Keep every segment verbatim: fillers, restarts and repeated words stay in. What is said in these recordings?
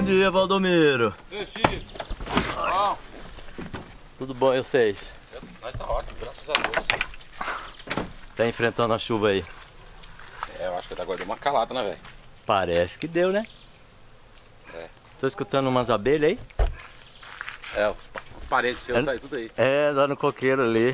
dia, Valdomiro. Ei, filho. Bom. Tudo bom, eu sei. Nós tá ótimo, graças a Deus. Tá enfrentando a chuva aí? É, eu acho que tá guardando uma calada, né, velho? Parece que deu, né? É. Tô escutando umas abelhas aí? É, os parentes seus É, tá aí, tudo aí. É, lá no coqueiro ali.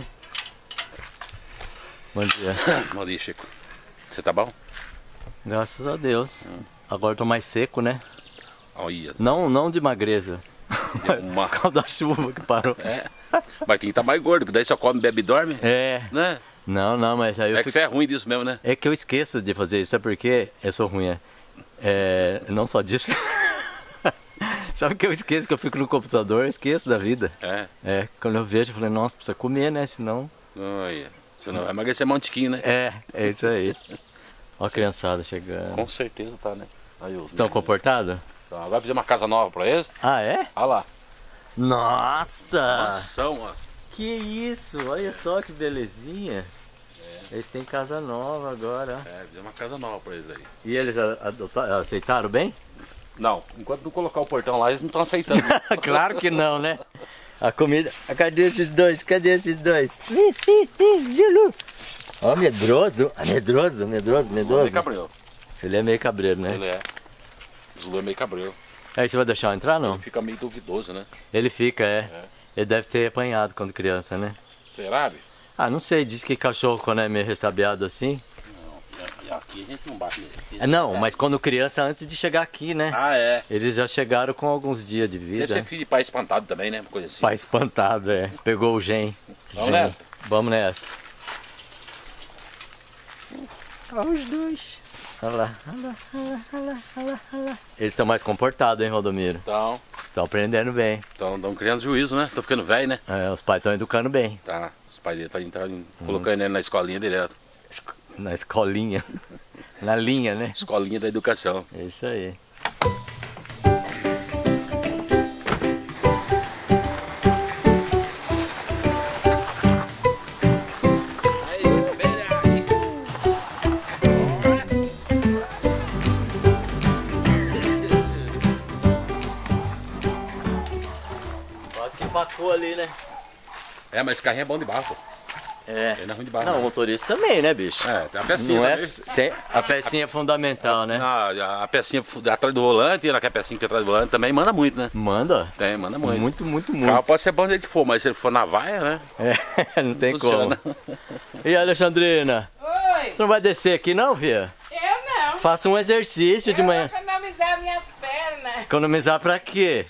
Bom dia. Bom dia, Chico. Você tá bom? Graças a Deus. Hum. Agora eu tô mais seco, né? Olha. Não, não de magreza. Uma... Por causa da chuva que parou. É. Mas quem tá mais gordo, que daí só come, bebe e dorme. É. Né? Não, não, mas aí eu É que fico... você é ruim disso mesmo, né? É que eu esqueço de fazer isso, sabe por quê? Eu sou ruim, é. é não só disso. Sabe que eu esqueço que eu fico no computador, eu esqueço da vida. É. É, quando eu vejo, eu falei, nossa, precisa comer, né? Senão... Olha. Senão vai emagrecer um tiquinho, né? É, é isso aí. Ó a criançada chegando. Com certeza tá, né? Aí, os Estão comportados? Então, agora fazer uma casa nova pra eles. Ah, é? Olha lá. Nossa! Mansão, ó. Que isso, olha só que belezinha. É. Eles têm casa nova agora. É, fazer uma casa nova pra eles aí. E eles adotaram, aceitaram bem? Não, enquanto não colocar o portão lá, eles não estão aceitando. Claro que não, né? A comida... Cadê esses dois? Cadê esses dois? Gilu! Ó, medroso. Ah, medroso, medroso, medroso. Ele é cabreiro. Ele é meio cabreiro, né? Ele é. Zulu é meio cabreiro. Aí você vai deixar eu entrar, não? Ele fica meio duvidoso, né? Ele fica, é. É. Ele deve ter apanhado quando criança, né? Será, bicho? Ah, não sei. Diz que cachorro, quando é meio ressabiado assim... Não, e aqui a gente não bate nele. É, não, mas quando criança, antes de chegar aqui, né? Ah, é. Eles já chegaram com alguns dias de Deve vida. ser filho de pai espantado também, né? Uma coisa assim. Pai espantado, é. Pegou o gen. Vamos gen. nessa? Vamos nessa. Olha os dois. Olha lá, olha lá, olha lá, olha lá, olha lá, olha lá. Eles estão mais comportados, hein, Valdomiro? Então, Estão aprendendo bem. estão criando juízo, né? Tô ficando velho, né? É, os pais estão educando bem. Tá. Os pais dele estão hum. colocando ele na escolinha direto. Na escolinha. Na linha, né? Escolinha da educação. É isso aí. Quase que empacou ali, né? É, mas esse carrinho é bom de barro, pô. É. Ele não é ruim de barro. Não, o motorista também, né, bicho? É, tem a pecinha. Não é, também. tem, a pecinha é fundamental, né? Ah, a pecinha atrás do volante, aquela pecinha que tem atrás do volante também manda muito, né? Manda. Tem, manda muito. Muito, muito, O muito. carro pode ser bom do jeito que for, mas se ele for na vaia, né? É, não tem Funciona. como. E Alexandrina? Oi, Você não vai descer aqui não, Via? eu não. Faça um exercício eu de manhã. vou economizar minhas pernas. Economizar pra quê?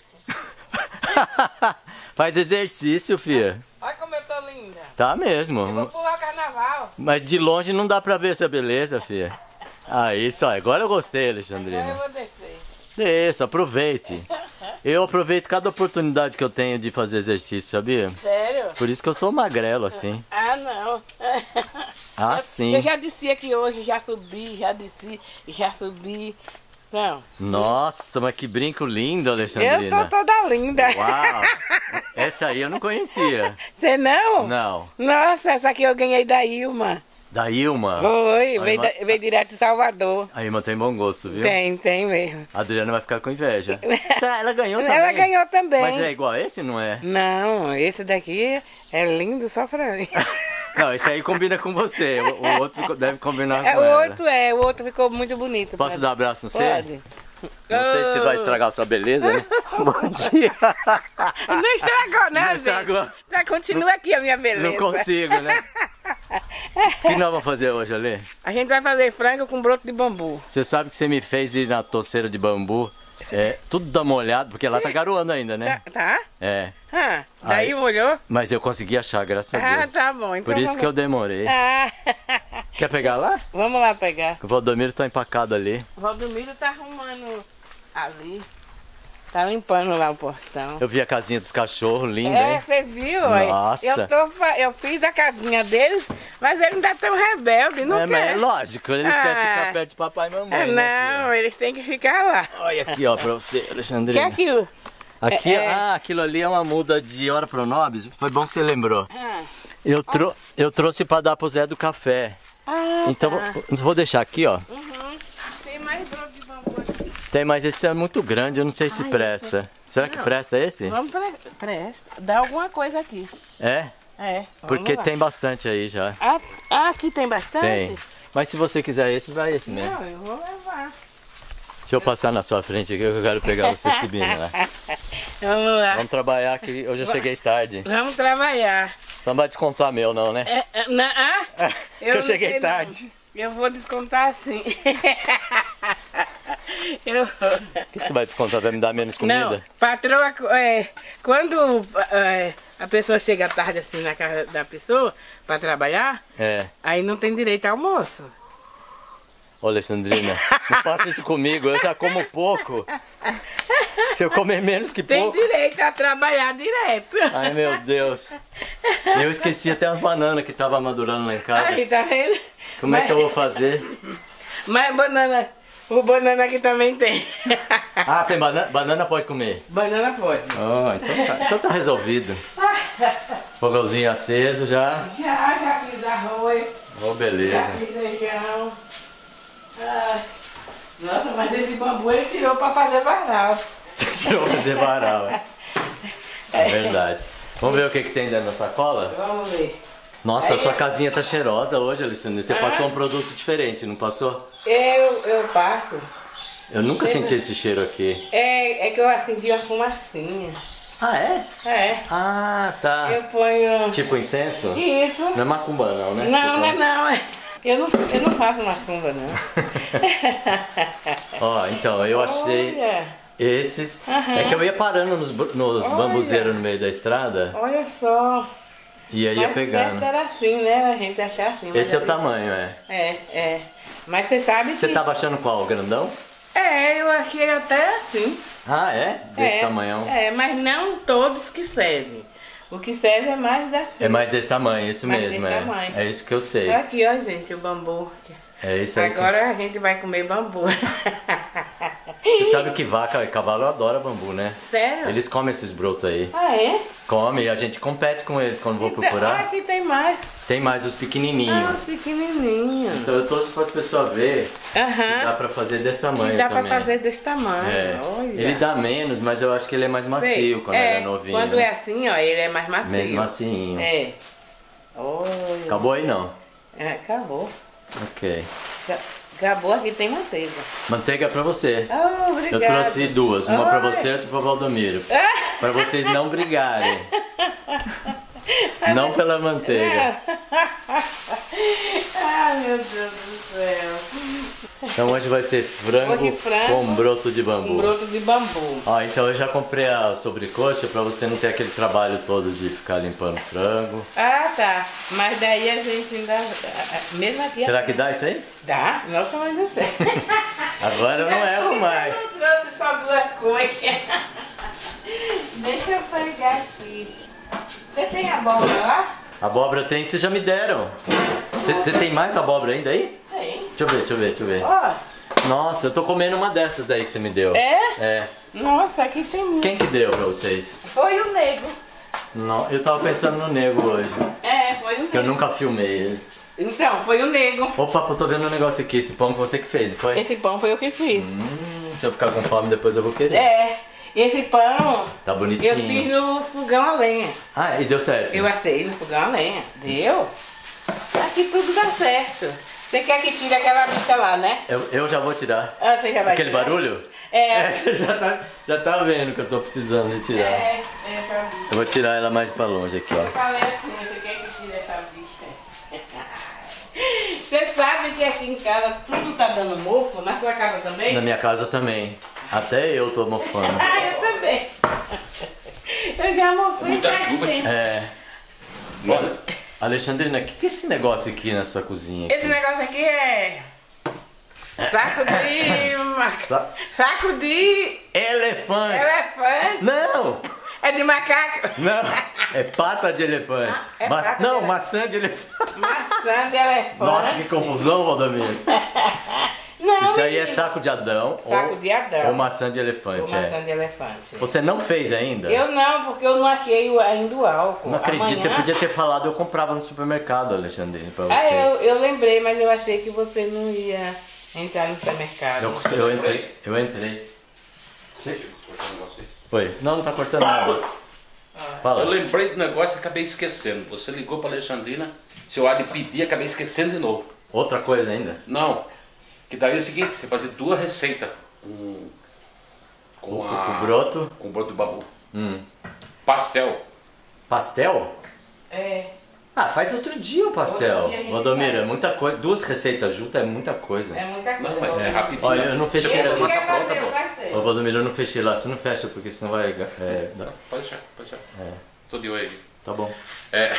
Faz exercício, Fia. Olha como eu tô linda. Tá Eu vou mesmo. pular o carnaval. Mas de longe não dá pra ver essa beleza, Fia. Ah, isso, ó. Agora eu gostei, Agora eu Alexandrina. vou descer. Isso, aproveite. Eu aproveito cada oportunidade que eu tenho de fazer exercício, sabia? Sério? Por isso que eu sou magrelo, assim. Ah, não. Ah, Eu- sim. Eu já desci aqui hoje, já subi, já desci, já subi. Não. Nossa, mas que brinco lindo, Eu Alexandrina. tô toda linda. Uau! Essa aí eu não conhecia. Você não? Não. Nossa, essa aqui eu ganhei da Ilma. Da Ilma. Foi, A veio, Ilma- da- veio direto de Salvador. A Ilma tem bom gosto, viu? Tem, tem mesmo. A Adriana vai ficar com inveja. Será? Ela ganhou também? Ela ganhou também. Mas é igual a esse, não é? Não, esse daqui é lindo só pra mim. Não, esse aí combina com você. O, o outro deve combinar É, com o ela. outro é, o outro ficou muito bonito. Posso Pode? dar um abraço no você? Pode. Não sei se vai estragar a sua beleza, né? Bom dia. Não estragou, né, Não estragou. Tá, continua aqui a minha beleza. Não consigo, né? O que nós vamos fazer hoje, Ale? A gente vai fazer frango com broto de bambu. Você sabe que você me fez ir na toceira de bambu, é, tudo dá uma olhada, porque lá tá garoando ainda, né? Tá? tá? É, Ah, daí Aí- molhou? mas eu consegui achar, graças a Ah, Deus. tá bom. Então Por isso vamos... que eu demorei. Ah, Quer pegar lá? vamos lá pegar. O Valdomiro tá empacado ali. O Valdomiro tá arrumando ali. Tá limpando lá o portão. Eu vi a casinha dos cachorros, linda, É, hein? você viu? Aí? Nossa. Eu, tô, fa- eu fiz a casinha deles, mas ele ainda tão rebelde, não É, mas é quer. lógico, eles Ah. querem ficar perto de papai e mamãe, É, né, não, eles têm que ficar lá. filha? Olha aqui, ó, pra você, Alexandrina. Quer que o... Aqui, É, é. ah, aquilo ali é uma muda de Ora Pronobis. Foi bom que você lembrou. Ah, Eu, tro eu trouxe pra dar pro Zé do café. ah Então, tá. vou- vou deixar aqui, ó. Uhum. Tem mais broto de bambu aqui. Tem, mas esse é muito grande, eu não sei se Ai, presta. Será que Não. presta esse? Vamos pre... presta. Dá alguma coisa aqui. É? É. vamos Porque lá. tem bastante aí já. Ah, ah, aqui tem bastante? Tem. Mas se você quiser esse, vai esse mesmo. Não, eu vou levar. Deixa eu passar na sua frente aqui que eu quero pegar você subindo lá. Vamos lá. Vamos trabalhar que eu já cheguei tarde. Vamos trabalhar. Só não vai descontar meu não, né? É, é, na, ah? Que eu não cheguei sei, tarde. não. Eu vou descontar sim. eu... O que você vai descontar? Vai me dar menos Não, comida? patroa, é, quando é, a pessoa chega tarde assim na casa da pessoa para trabalhar, É. aí não tem direito ao almoço. Ô, Alexandrina, não faça isso comigo, eu já como pouco. Se eu comer menos que Tem pouco... direito a trabalhar direto. Ai, meu Deus. Eu esqueci até as bananas que estavam madurando lá em casa. Aí, tá vendo? Como é que eu vou fazer? Mas banana, o banana aqui também tem. Ah, tem banana? Banana pode comer. Banana pode. Oh, então, tá, então tá resolvido. Fogãozinho aceso já. Já, já fiz arroz, Oh, já beleza. fiz feijão. Ah, nossa, mas esse bambu ele tirou pra fazer varal. Tirou pra fazer varal, é. É verdade. Vamos ver o que, que tem dentro da sacola? Vamos ver. Nossa, a Aí sua eu- casinha tá cheirosa hoje, Alexandre. Você Ah. passou um produto diferente, não passou? Eu, eu parto. Eu nunca senti esse cheiro aqui. É, é que eu senti uma fumacinha. Ah, é? É. Ah, tá. Eu ponho. Tipo incenso? Isso. Não é macumba não, né? Não, não é Tipo- não. é- Eu não, eu não faço macumba, não. Ó, então, eu achei Olha, esses. Aham. É que eu ia parando nos, bu- nos Olha. bambuzeiros no meio da estrada olha só. e aí ia Mas pegando. certo era assim, né? A gente achar assim. mas Esse é o eu- tamanho, é. É, é. Mas você sabe Você que... tava achando qual? O grandão? É, eu achei até assim. Ah, é? Desse é, tamanhão. É, mas não todos que servem. O que serve é mais dassim. É mais desse tamanho, isso Mais mesmo, desse é. tamanho. É isso que eu sei. Olha aqui, ó, gente, o bambu. É isso aí. que- Agora a gente vai comer bambu. Você sabe que vaca e cavalo adora bambu, né? Sério? Eles comem esses brotos aí. Ah, é? Come e a gente compete com eles quando vou Então, olha, procurar. aqui tem mais. Tem mais os Ah, pequenininhos. os pequenininhos. Então eu trouxe para as pessoas verem. Aham. Dá pra fazer desse tamanho Que dá pra também. fazer desse tamanho. É. Olha. Ele dá menos, mas eu acho que ele é mais macio Sei. quando ele é novinho. Quando é assim, ó, ele é mais macio. Mais macinho. É. Olha. Acabou aí não? É, acabou. Ok. Ca- Acabou, aqui tem manteiga. Manteiga pra você. Oh, Eu obrigada. trouxe duas, uma pra Ai. você e outra pra Valdomiro. Ah, Pra vocês não brigarem. Não pela manteiga. Ai, meu Deus do céu. Então hoje vai ser frango, Hoje frango com broto de bambu. Um broto de bambu. Ó, então eu já comprei a sobrecoxa pra você não ter aquele trabalho todo de ficar limpando frango. Ah, tá. Mas daí a gente ainda... Mesmo aqui... Será que dá isso aí? Dá? Nossa, mas não sei. Agora eu não erro mais. Eu trouxe só duas coisas. Deixa eu pegar aqui. Você tem abóbora lá? Abóbora tem, vocês já me deram. Você você tem mais abóbora ainda aí? Tem. Deixa eu ver, deixa eu ver, deixa eu ver. Ó. Nossa, eu tô comendo uma dessas daí que você me deu. É? É. Nossa, aqui tem muito. Quem que deu pra vocês? Foi o nego. Não, eu tava pensando no nego hoje. É, foi o nego. Que eu nunca filmei ele. Então, foi o nego. Opa, eu tô vendo um negócio aqui, esse pão que você que fez, não foi? Esse pão foi eu que fiz. Hum, se eu ficar com fome depois eu vou querer. É, esse pão Tá eu fiz bonitinho. no fogão a lenha. Ah, e deu certo? Eu assei no fogão a lenha. Deu? Aqui tudo dá certo. Você quer que tire aquela bicha lá, né? Eu, eu já vou tirar. Ah, você já vai Aquele tirar? barulho? É. Você já tá, já tá vendo que eu tô precisando de tirar. É, é essa bicha. Eu vou tirar ela mais pra longe aqui, Eu ó. falei assim, você quer que tire essa bicha? Você sabe que aqui em casa tudo tá dando mofo? Na sua casa também? Na minha casa também. Até eu tô mofando. Ah, eu também. Eu já mofei Muita faz chuva. tempo. É. Olha, Alexandrina, o que, que é esse negócio aqui nessa cozinha? Esse Aqui? negócio aqui é... Saco de... Sa- Saco de... Elefante! Elefante. Não! É de macaco. Não! É pata de elefante. Ah, é Ma- pata de Não, elefante. maçã de elefante. Maçã de elefante. Nossa, que confusão, Valdomiro. Não, Isso aí é menino. saco de Adão. Saco ou, de Adão. Ou maçã de Ou elefante, maçã é. de elefante. Você não fez ainda? Eu não, porque eu não achei o- ainda o álcool. Não acredito, Amanhã... você podia ter falado, eu comprava no supermercado, Alexandrina, pra você. Ah, eu, eu lembrei, mas eu achei que você não ia entrar no supermercado. Eu, eu entrei, eu entrei. Deixa eu cortar um negócio aí. Oi. Não, não tá cortando nada. Fala. Eu lembrei do negócio e acabei esquecendo. Você ligou para Alexandrina, se eu há de pedir, acabei esquecendo de novo. Outra coisa ainda. Não, que daí é o seguinte, você fazer duas receitas com, com, O, a, o broto. com broto de bambu. Hum. Pastel. Pastel? É. Ah, faz outro dia o pastel. Outro dia a gente Valdomiro, faz. é muita coisa. Duas receitas juntas é muita coisa. É muita coisa. Não, mas é rapidinho. Olha, eu não fechei. Você Ele compra massa quer pronta, fazer o pô. pastel. Ô Valdomiro, eu não fechei lá. Você não fecha porque senão vai. É, dá- Pode deixar, pode deixar. é, Tô de olho aí. tá bom. É.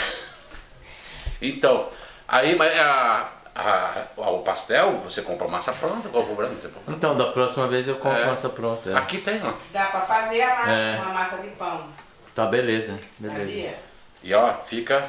Então, aí mas a, a, o pastel, você compra massa pronta, qual o problema? Não tem problema. Então, da próxima vez eu compro É. massa pronta. é. Aqui tem, ó. Dá pra fazer a massa, É. uma massa de pão. Tá, beleza. Beleza. Sabia? E ó, fica.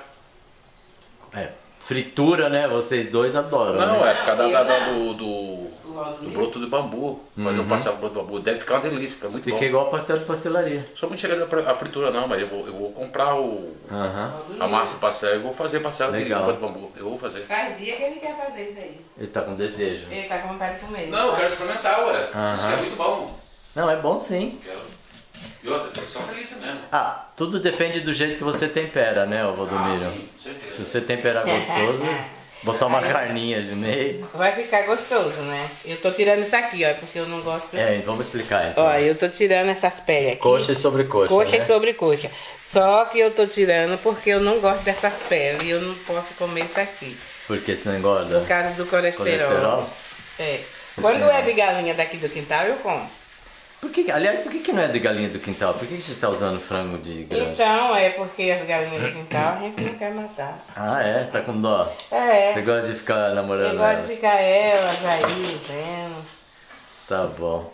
É. Fritura, né? Vocês dois adoram. Não, né? é por causa da, eu da- da- não. do, do, do Valdomiro. broto de bambu. Fazer o pastel com broto de bambu. Deve ficar uma delícia, fica muito Fica bom. igual pastel de pastelaria. Só não chega a fritura não, mas eu vou, eu vou comprar o, Aham. a massa do pastel e vou fazer pastel de Legal. broto de bambu. Eu vou fazer. Faz dia que ele quer fazer isso aí. Ele tá com desejo. Ele tá com vontade de comer. Não, eu quero experimentar, ué. Aham. Isso que é muito bom. Não, é bom sim. Quero. E outra, deve ser uma delícia mesmo. Ah, tudo depende do jeito que você tempera, né, ô Valdomiro? Ah, sim, com certeza. Se você temperar gostoso, botar uma carninha de meio. Vai ficar gostoso, né? Eu tô tirando isso aqui, ó, porque eu não gosto. É, vamos explicar então. Ó, eu tô tirando essas peles aqui. Coxa e sobrecoxa. Coxa né? e sobrecoxa. Só que eu tô tirando porque eu não gosto dessas peles e eu não posso comer isso aqui. Porque senão engorda. Por causa do colesterol. Colesterol? É. Sim, Quando sim. é de galinha daqui do quintal, eu como. Por que, aliás, por que, que não é de galinha do quintal? Por que, que você está usando frango de granja? Então, é porque as galinhas do quintal a gente não quer matar. Ah, é? Tá com dó? É. Você gosta de ficar Eu namorando gosto de elas? ficar elas aí, vendo. Tá bom.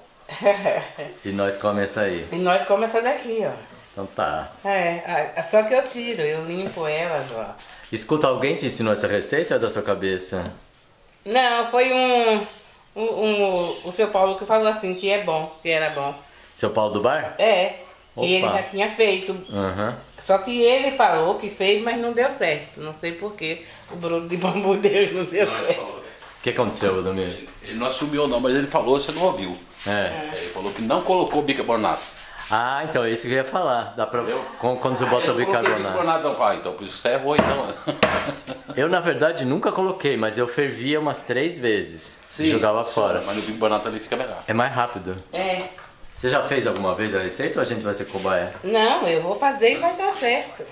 E nós comemos essa aí. E nós comemos essa daqui, ó. Então tá. É, a- só que eu tiro, eu limpo elas, ó. Escuta, alguém te ensinou essa receita ou é da sua cabeça? Não, foi um, um, um- o seu Paulo que falou assim, que é bom, que era bom. Seu Paulo do bar? É, Opa. que ele já tinha feito. Aham. Só que ele falou que fez, mas não deu certo. Não sei porquê. O broto de bambu dele não deu Não, ele, certo. falou- O que aconteceu, Valdomiro? ele- ele não assumiu não, mas ele falou, você não ouviu. É. Ele falou que não colocou bicarbonato. Ah, então é isso que eu ia falar. Dá pra... com- Quando você bota Eu não coloquei bicarbonato. bicarbonato, não. Ah, então por isso você errou então. Eu, na verdade, nunca coloquei, mas eu fervia umas três vezes. e jogava fora. Mas no bicarbonato ali fica melhor. É mais rápido. É. Você já fez alguma vez a receita ou a gente vai ser cobaia? Não, eu vou fazer e vai dar certo.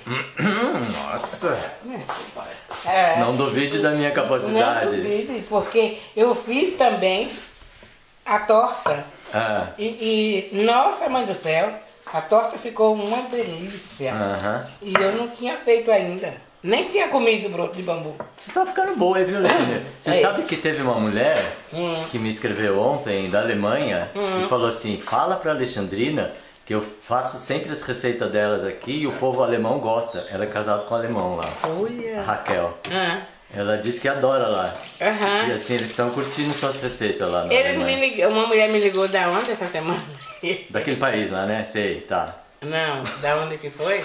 Nossa! É. Não duvide da minha Não capacidade. duvide, porque eu fiz também a torta. Ah, E, e, nossa, mãe do céu, a torta ficou uma delícia. aham. E eu não tinha feito ainda. Nem tinha comido broto de bambu. Você tá ficando boa, hein, viu, Letícia? Você É. sabe que teve uma mulher Hum. que me escreveu ontem, da Alemanha, e falou assim, fala pra Alexandrina que eu faço sempre as receitas delas aqui e o povo alemão gosta. Ela é casada com um alemão lá, a Olha. Raquel. Ah, Ela disse que adora lá. aham. E assim, eles estão curtindo suas receitas lá na Eles me Alemanha. ligou, uma mulher me ligou da onde essa semana? Daquele país lá, né? Sei, tá. Não, da onde que foi?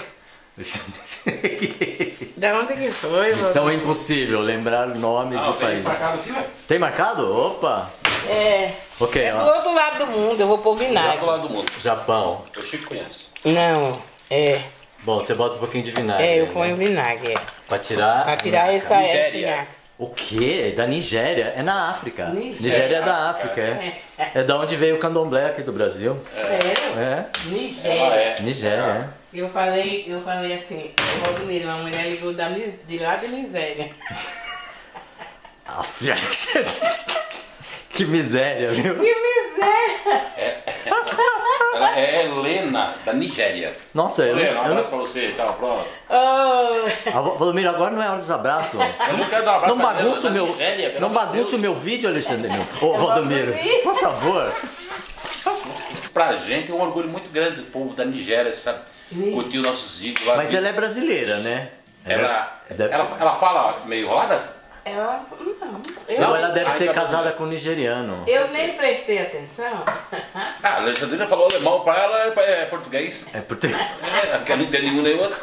Da onde que foi? Missão vô? impossível, lembrar nomes Ah, do tem país. marcado aqui, ué. Tem marcado? Opa! É, Ok, é do ó. outro lado do mundo, eu vou pôr Já do vinagre. lado do mundo. Japão. O Chico conhece. Não, é, Bom, você bota um pouquinho de vinagre. é, eu né? ponho vinagre. é. Pra tirar. Pra tirar essa, Nigéria. essa. O quê? Da Nigéria? É na África. Nigéria. Nigéria é da África, é. É da onde veio o candomblé aqui do Brasil. Sério? É. Ela Nigéria. é. Nigéria, Eu falei, eu falei assim, eu vou primeiro, uma mulher ligou da, Ni- de lá de Nigéria. é. Ah, que miséria, viu? Que miséria! Ela é Helena, da Nigéria. Nossa, eu, não- Helena, um eu, abraço não. pra você e tal, pronto. Oh, Ah, Valdomiro, agora não é hora dos abraços. Eu não quero dar um abraço Não pra ela, bagunça o da meu, Nigéria, pelo não amor de bagunça o Deus. meu vídeo, Alexandre. Ô, Valdomiro, dormir. por favor. Pra gente é um orgulho muito grande do povo da Nigéria, sabe? Curtir os nossos vídeos lá. Mas ela é brasileira, né? Ela, deve- ela, ela fala meio roda? Ela, não. Eu, Ou ela deve Ai, ser tá casada bom. com um nigeriano. eu nem prestei atenção. Ah, a Alexandrina falou alemão pra ela, é, é português. É porque É, porque eu não entendo nenhum nem outro.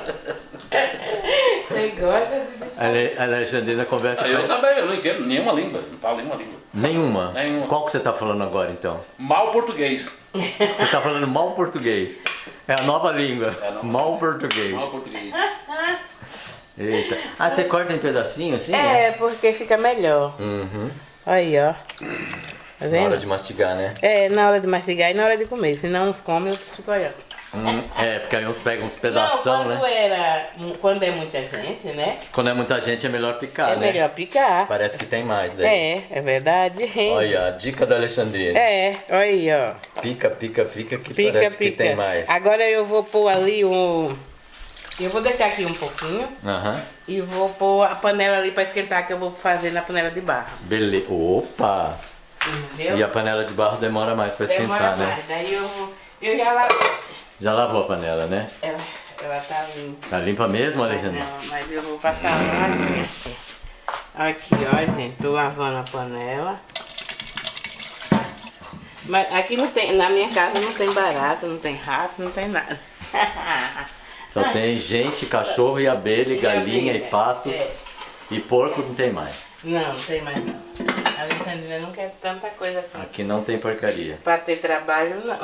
Você gosta de... a Ale- a Alexandrina conversa Eu com também, eu não entendo nenhuma língua, não falo nenhuma língua. nenhuma. Nenhuma. Qual que você tá falando agora então? Mal português. Você tá falando mal português. É a nova língua. É a nova- Mal português. Mal português. Eita. Ah, você corta em pedacinho assim? É, porque fica melhor. Uhum. Aí, ó. Tá Na vendo? hora de mastigar, né? É, na hora de mastigar e na hora de comer. Senão uns comem, outros ficam olhando. Hum, é, porque aí uns pegam uns pedação, não, quando né? era... Quando é muita gente, né? Quando é muita gente é melhor picar, é né? melhor picar. Parece que tem mais daí. É, é verdade. Rende. Olha, a dica da Alexandrina. É, olha aí, ó. Pica, pica, pica, que Pica, parece pica. que tem mais. Agora eu vou pôr ali um... Eu vou deixar aqui um pouquinho Aham. e vou pôr a panela ali pra esquentar, que eu vou fazer na panela de barro. Beleza. Opa! Entendeu? E a panela de barro demora mais pra esquentar, Demora né? mais. Daí eu vou... Eu já lavei. Já lavou a panela, né? Ela, ela tá limpa. Tá limpa mesmo, Alexandre? Não, mas eu vou passar lá. Aqui, ó, gente. Tô lavando a panela. Mas aqui não tem... Na minha casa não tem barata, não tem rato, não tem nada. Só tem gente, cachorro e abelha, e galinha e abelha, pato. é. E porco não tem mais. Não, não tem mais não. A Alexandrina não quer tanta coisa assim. Aqui não tem porcaria. Pra ter trabalho, não.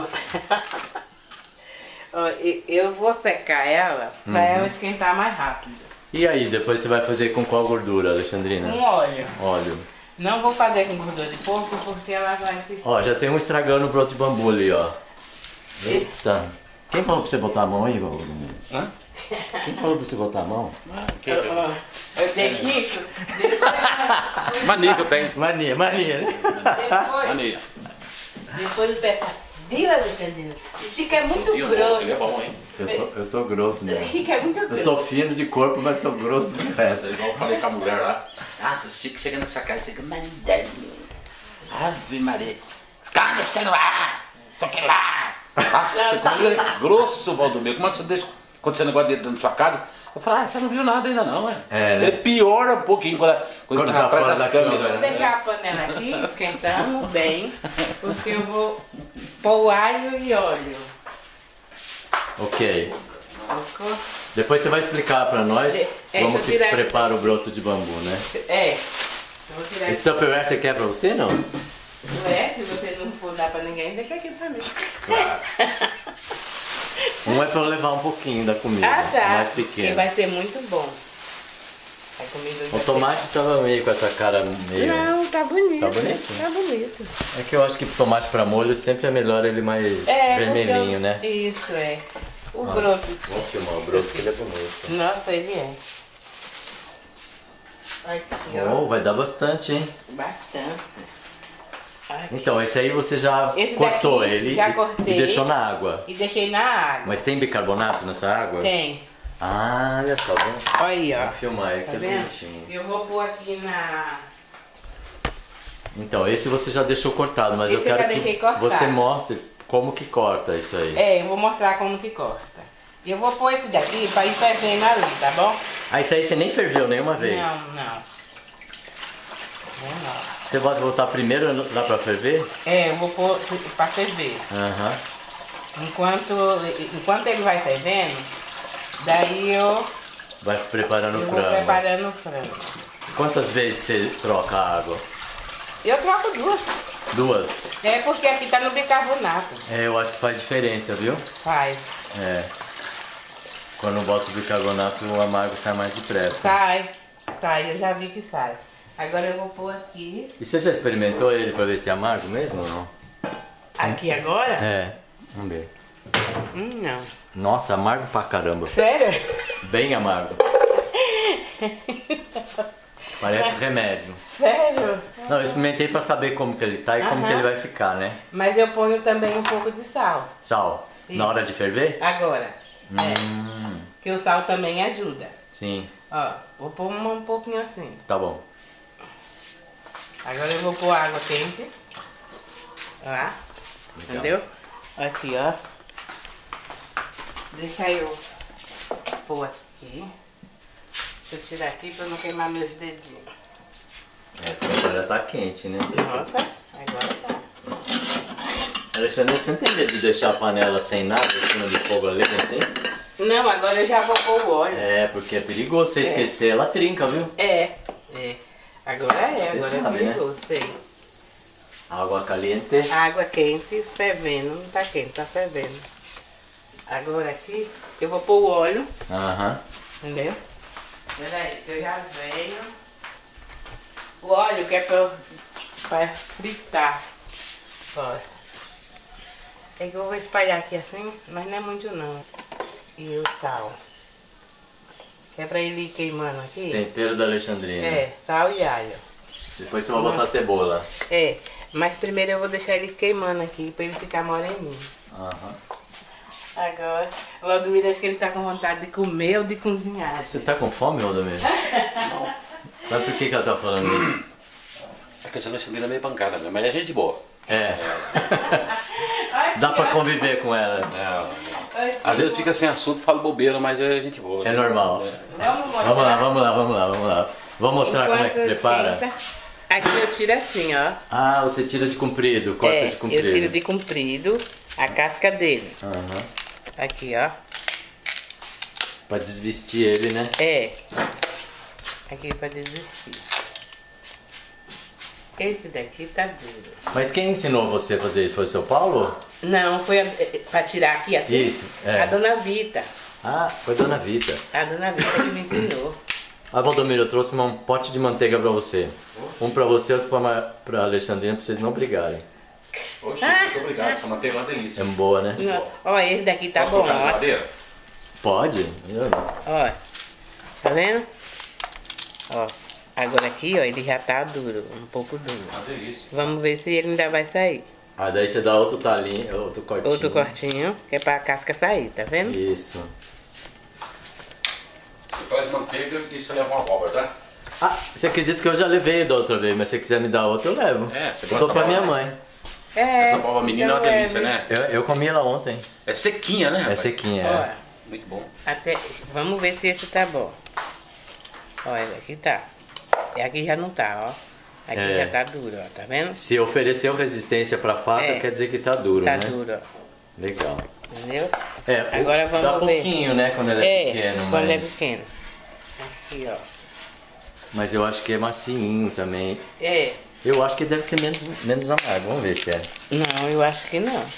Ó, e- eu vou secar ela pra ela esquentar mais rápido. E aí, depois você vai fazer com qual gordura, Alexandrina? Um óleo. Óleo. Não vou fazer com gordura de porco porque ela vai ficar... Ó, já tem um estragando o broto de bambu ali, ó. Eita. Quem falou pra você botar a mão aí, Valdemir? Hã? Quem falou pra você botar a mão? Ah, que... Ó, eu sei Chico, depois, Mania que eu tenho. Mania, mania, né? depois, Mania. depois de pegar. Viu, Alexandrina? O Chico é muito Ele é grosso. bom, hein? Eu sou, eu sou grosso O mesmo. Chico é muito Eu grosso. sou fino de corpo, mas sou grosso de resto. Igual eu falei com a mulher lá. Nossa, o Chico chega nessa casa e chega mandando. Ave Maria. Esconde esse celular. Toque lá. Nossa, como ele é grosso, Valdomiro. Como é que você deixa acontecer negócio dentro da sua casa? Eu falo, ah, você não viu nada ainda não, é? É, né? Ele piora um pouquinho quando, quando, Quando tá tá atrás fora das da câmeras. câmera, Vou né? deixar a panela aqui esquentando bem, porque eu vou pôr alho e óleo. Ok. Ficou? Depois você vai explicar pra nós É, é, como eu que tirar- prepara o broto de bambu, né? É. Eu vou tirar Esse tupperware você quer pra você, não? É, se você não for dar pra ninguém, deixa aqui pra mim. Claro. Um é pra eu levar um pouquinho da comida, Ah, tá. mais Que pequeno. vai ser muito bom. A comida O vai tomate tava meio com essa cara meio... ser... Não, tá bonito. Tá bonito? Tá bonito. É que eu acho que tomate pra molho sempre é melhor ele mais É, vermelhinho, porque eu- né? Isso, é. O Ah. broto. Vamos filmar o broto que ele é bonito. Nossa, ele é. Aqui, ó. Oh, vai dar bastante, hein? Bastante. Aqui. Então, esse aí você já Esse cortou daqui ele já e, cortei. e deixou na água. E deixei na água. Mas tem bicarbonato nessa água? Tem. Ah, olha só, vamos Olha aí, ó. vamos filmar aí, Tá que é vendo? bonitinho. Eu vou pôr aqui na... Então, esse você já deixou cortado, mas eu Esse eu quero já que deixei cortado. você mostre como que corta isso aí. É, eu vou mostrar como que corta. Eu vou pôr esse daqui pra ir fervendo ali, tá bom? Ah, isso aí você nem ferveu nenhuma vez? Não, não. Não, não. Você pode voltar primeiro lá pra ferver? É, eu vou pôr pra ferver. Aham. Enquanto, enquanto ele vai fervendo, daí eu, Vai preparando eu o vou frango. preparando o frango. Quantas vezes você troca a água? Eu troco duas. Duas? É porque aqui tá no bicarbonato. É, eu acho que faz diferença, viu? Faz. É. Quando bota o bicarbonato, o amargo sai mais depressa. Sai. Sai, eu já vi que sai. Agora eu vou pôr aqui. E você já experimentou ele pra ver se é amargo mesmo ou não? Aqui agora? É. Vamos ver. Hum, não. Nossa, amargo pra caramba. Sério? Bem amargo. Parece remédio. Sério? Não, eu experimentei pra saber como que ele tá e como Aham. que ele vai ficar, né? Mas eu ponho também um pouco de sal. Sal. Na hora de ferver? Agora. É. Hum, Que o sal também ajuda. sim, Ó, vou pôr um, um pouquinho assim. tá bom. Agora eu vou pôr água quente. Lá. Entendeu? Aqui, ó. Deixa eu pôr aqui. Deixa eu tirar aqui pra não queimar meus dedinhos. É, agora tá quente, né? Nossa, agora tá. Alexandre, você não tem medo de deixar a panela sem nada em cima do fogo ali, assim? Não, agora eu já vou pôr o óleo. É, porque é perigoso você É. esquecer, ela trinca, viu? É, é. Agora é, Você agora sabe, é né? perigoso, sei. Água caliente. Água quente, fervendo, não tá quente, tá fervendo. Agora aqui, eu vou pôr o óleo, Aham. entendeu? Peraí, que eu já venho. O óleo que é pra, eu- pra fritar. Ó. É que eu vou espalhar aqui assim, mas não é muito não. E o sal. Que é pra ele ir queimando aqui. Tempero da Alexandrina. É, sal e alho. Depois você vai botar a cebola. É, mas primeiro eu vou deixar ele queimando aqui pra ele ficar moreninho. Aham. Agora, o Valdomiro acho que ele tá com vontade de comer ou de cozinhar. Você tá com fome, Valdomiro? Mas por que, que ela tá falando isso? É que a Alexandrina é meio pancada mesmo, mas é gente boa. É. Dá pra conviver com ela. É, às vezes fica sem assunto, falo bobeira, mas é gente boa. É normal. Vamos mostrar. Vamos lá, vamos lá, vamos lá, vamos lá. Vamos mostrar como é que Enquanto prepara? esquenta, aqui eu tiro assim, ó. Ah, você tira de comprido, corta É, de comprido. eu tiro de comprido a casca dele. Aham. Aqui, ó. Pra desvestir ele, né? É. Aqui pra desistir. Esse daqui tá duro. Mas quem ensinou você a fazer isso? Foi o seu Paulo? Não, foi a, é, pra tirar aqui assim? Isso, é. A dona Vita. Ah, foi Dona Vita. A dona Vita que me ensinou. Ah, Valdomiro, eu trouxe um pote de manteiga pra você. Um pra você, outro pra, Ma- pra Alexandrina, pra vocês não brigarem. Oxe, muito obrigado, essa manteiga é uma delícia. É boa, né? Ó, esse daqui tá Posso bom, colocar na ó. geladeira? Pode? Eu não. Ó. Tá vendo? Ó. Agora aqui, ó, ele já tá duro, um pouco duro. Uma delícia. Vamos ver se ele ainda vai sair. Ah, daí você dá outro talinho, outro cortinho. Outro cortinho, que é pra casca sair, tá vendo? Isso. Você faz manteiga e você leva uma abóbora, tá? Ah, você acredita que eu já levei da outra vez, mas se você quiser me dar outra, eu levo. É, você Eu gosta dou pra da minha abóbora? mãe. É. Essa abóbora menina é uma então delícia, né? Eu, eu comi ela ontem. É sequinha, né, É rapaz? sequinha, Ó, é. Muito bom. até, vamos ver se esse tá bom. Olha, aqui tá. E aqui já não tá, ó. Aqui É. já tá duro, ó, tá vendo? Se ofereceu resistência pra faca, É. quer dizer que tá duro, Tá né? duro, ó. Legal. Entendeu? É, Agora vamos dá ver. pouquinho, né, quando ele é, É, pequeno, quando mas... é pequeno. Aqui, ó. Mas eu acho que é macinho também. É. Eu acho que deve ser menos, menos amargo, vamos ver se é. Não, eu acho que não.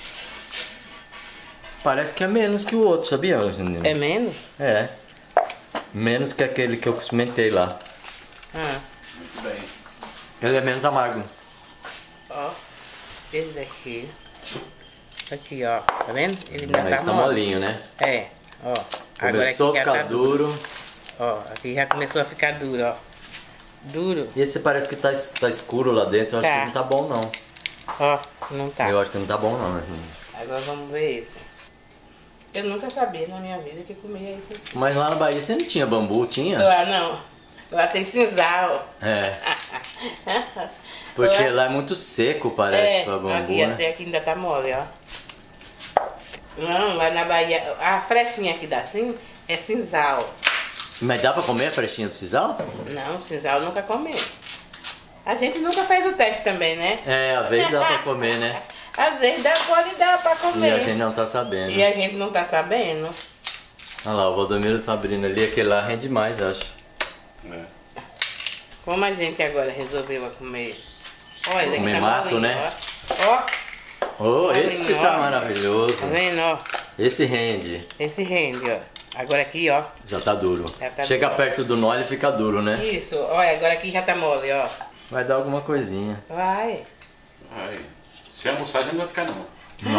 Parece que é menos que o outro, sabia, Alexandrina? É menos? É. Menos que aquele que eu experimentei lá. Ah, Muito bem. Ele é menos amargo. ó. Esse daqui. Aqui, ó. Tá vendo? Ele ainda Mas tá tá mole. molinho, né? É, ó. Agora aqui Começou a já ficar tá duro. duro. Ó, aqui já começou a ficar duro, ó. Duro. E esse parece que tá, es- tá escuro lá dentro. Eu acho Tá. que não tá bom, não. Ó, não tá. Eu acho que não tá bom, não. Né? Agora vamos ver esse. Eu nunca sabia na minha vida que comia isso aqui. Mas lá na Bahia você não tinha bambu, tinha? Lá não. Lá tem cinzal. É. Porque lá é muito seco, parece, é, o bambu, aqui né? até aqui ainda tá mole, ó. Não, lá na Bahia, a frechinha aqui dá assim é cinzal. Mas dá pra comer a frestinha do sisal? Não, cinzal eu nunca comi. A gente nunca faz o teste também, né? É, às vezes dá pra comer, né? Às vezes dá, pode dar pra E comer. a gente não tá sabendo. E a gente não tá sabendo. Olha lá, o Valdomiro tá abrindo ali, aquele lá rende mais, acho. É. Como a gente agora resolveu comer. Olha, esse aqui Comer tá mato, molinho, né? Ó, Oh, Olha, esse ó. tá maravilhoso. tá vendo, ó? Esse rende. Esse rende, ó. Agora aqui, ó. Já tá duro. Já tá Chega duro. perto do nó e fica duro, né? Isso, olha, agora aqui já tá mole, ó. Vai dar alguma coisinha. Vai. Aí. Se almoçar, já não vai ficar, não.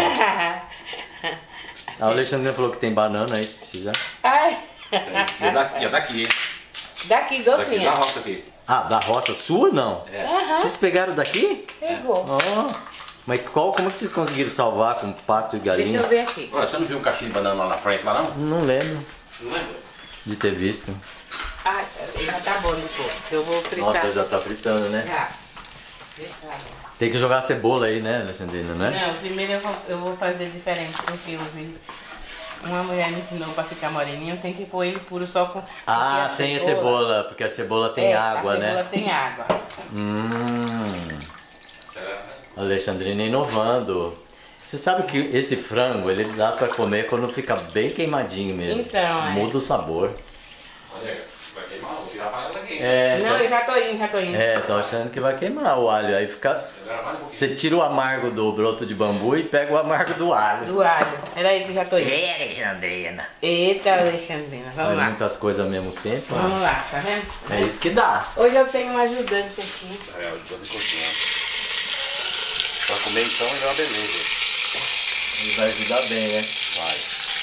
A Alexandre falou que tem banana aí, se precisar. Ai. E é daqui, é daqui. Daqui, Daqui da docinha. roça aqui. Ah, da roça sua não? É. Vocês pegaram daqui? Pegou. Oh, mas qual, como que vocês conseguiram salvar com pato e Deixa galinha? eu ver aqui. Olha, você não viu um cachinho de banana lá na frente, lá não? Não lembro Não lembra? de ter visto. Ah, já tá bom do pouco. Eu vou fritar. Nossa, já tá fritando, né? Já. Deixa. Tem que jogar cebola aí, né, Alexandrina, né? Não, primeiro eu vou, eu vou fazer diferente do que eu vi uma mulher me ensinou pra ficar moreninho, tem que pôr ele puro só com... Ah, porque sem a cebola, porque a cebola tem é, água, a né? cebola tem água. Hum. Alexandrina inovando. Você sabe que esse frango, ele dá pra comer quando fica bem queimadinho mesmo. Então, é. Muda o sabor. Olha, vai queimar, vou tirar a panela daqui. É, Não, tô, eu já tô indo, já tô indo. é, tô achando que vai queimar o alho. Aí fica. Agora mais um pouquinho. Você tira o amargo do broto de bambu e pega o amargo do alho. Do alho. Peraí que eu já tô indo. É, Alexandrina. Eita, Alexandrina, vamos Faz lá. muitas coisas ao mesmo tempo. né? Vamos lá, tá vendo? É isso que dá. Hoje eu tenho um ajudante aqui. É, eu vou cozinhar. Pra comer então é uma beleza. Ele vai ajudar bem, né? Vai.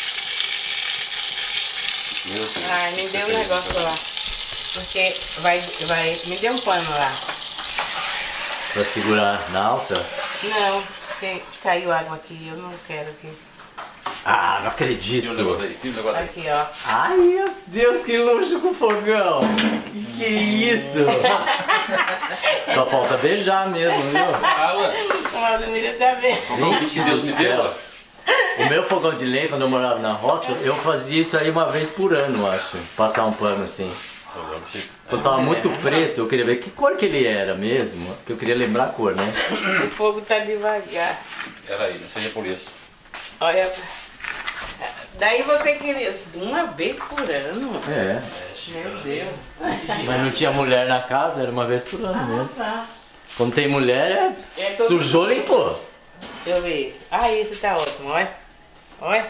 Meu Deus. Ai, me deu um negócio lá. Porque vai, vai, me deu um pano lá. Pra segurar na alça. Não, porque caiu água aqui, eu não quero que... Ah, não Tira um acredito. negócio aí, tira um negócio aí. Aqui, ó. Ai, meu Deus, que luxo com fogão. Que que é isso? Só falta beijar mesmo, viu? Ah, ué. O Valdemiro tá vendo. Gente Deus do me céu. deu. O meu fogão de lenha, quando eu morava na roça, eu fazia isso aí uma vez por ano, eu acho. Passar um pano assim. Quando tava muito preto, eu queria ver que cor que ele era mesmo. Porque eu queria lembrar a cor, né? O fogo tá devagar. Peraí, não seja por isso. Olha. Daí você queria uma vez por ano? É. Meu Deus. Mas não tinha mulher na casa, era uma vez por ano mesmo. Tá. Quando tem mulher, É é todo- sujou, limpou. Deixa eu ver. Ah, esse tá ótimo, olha. Olha.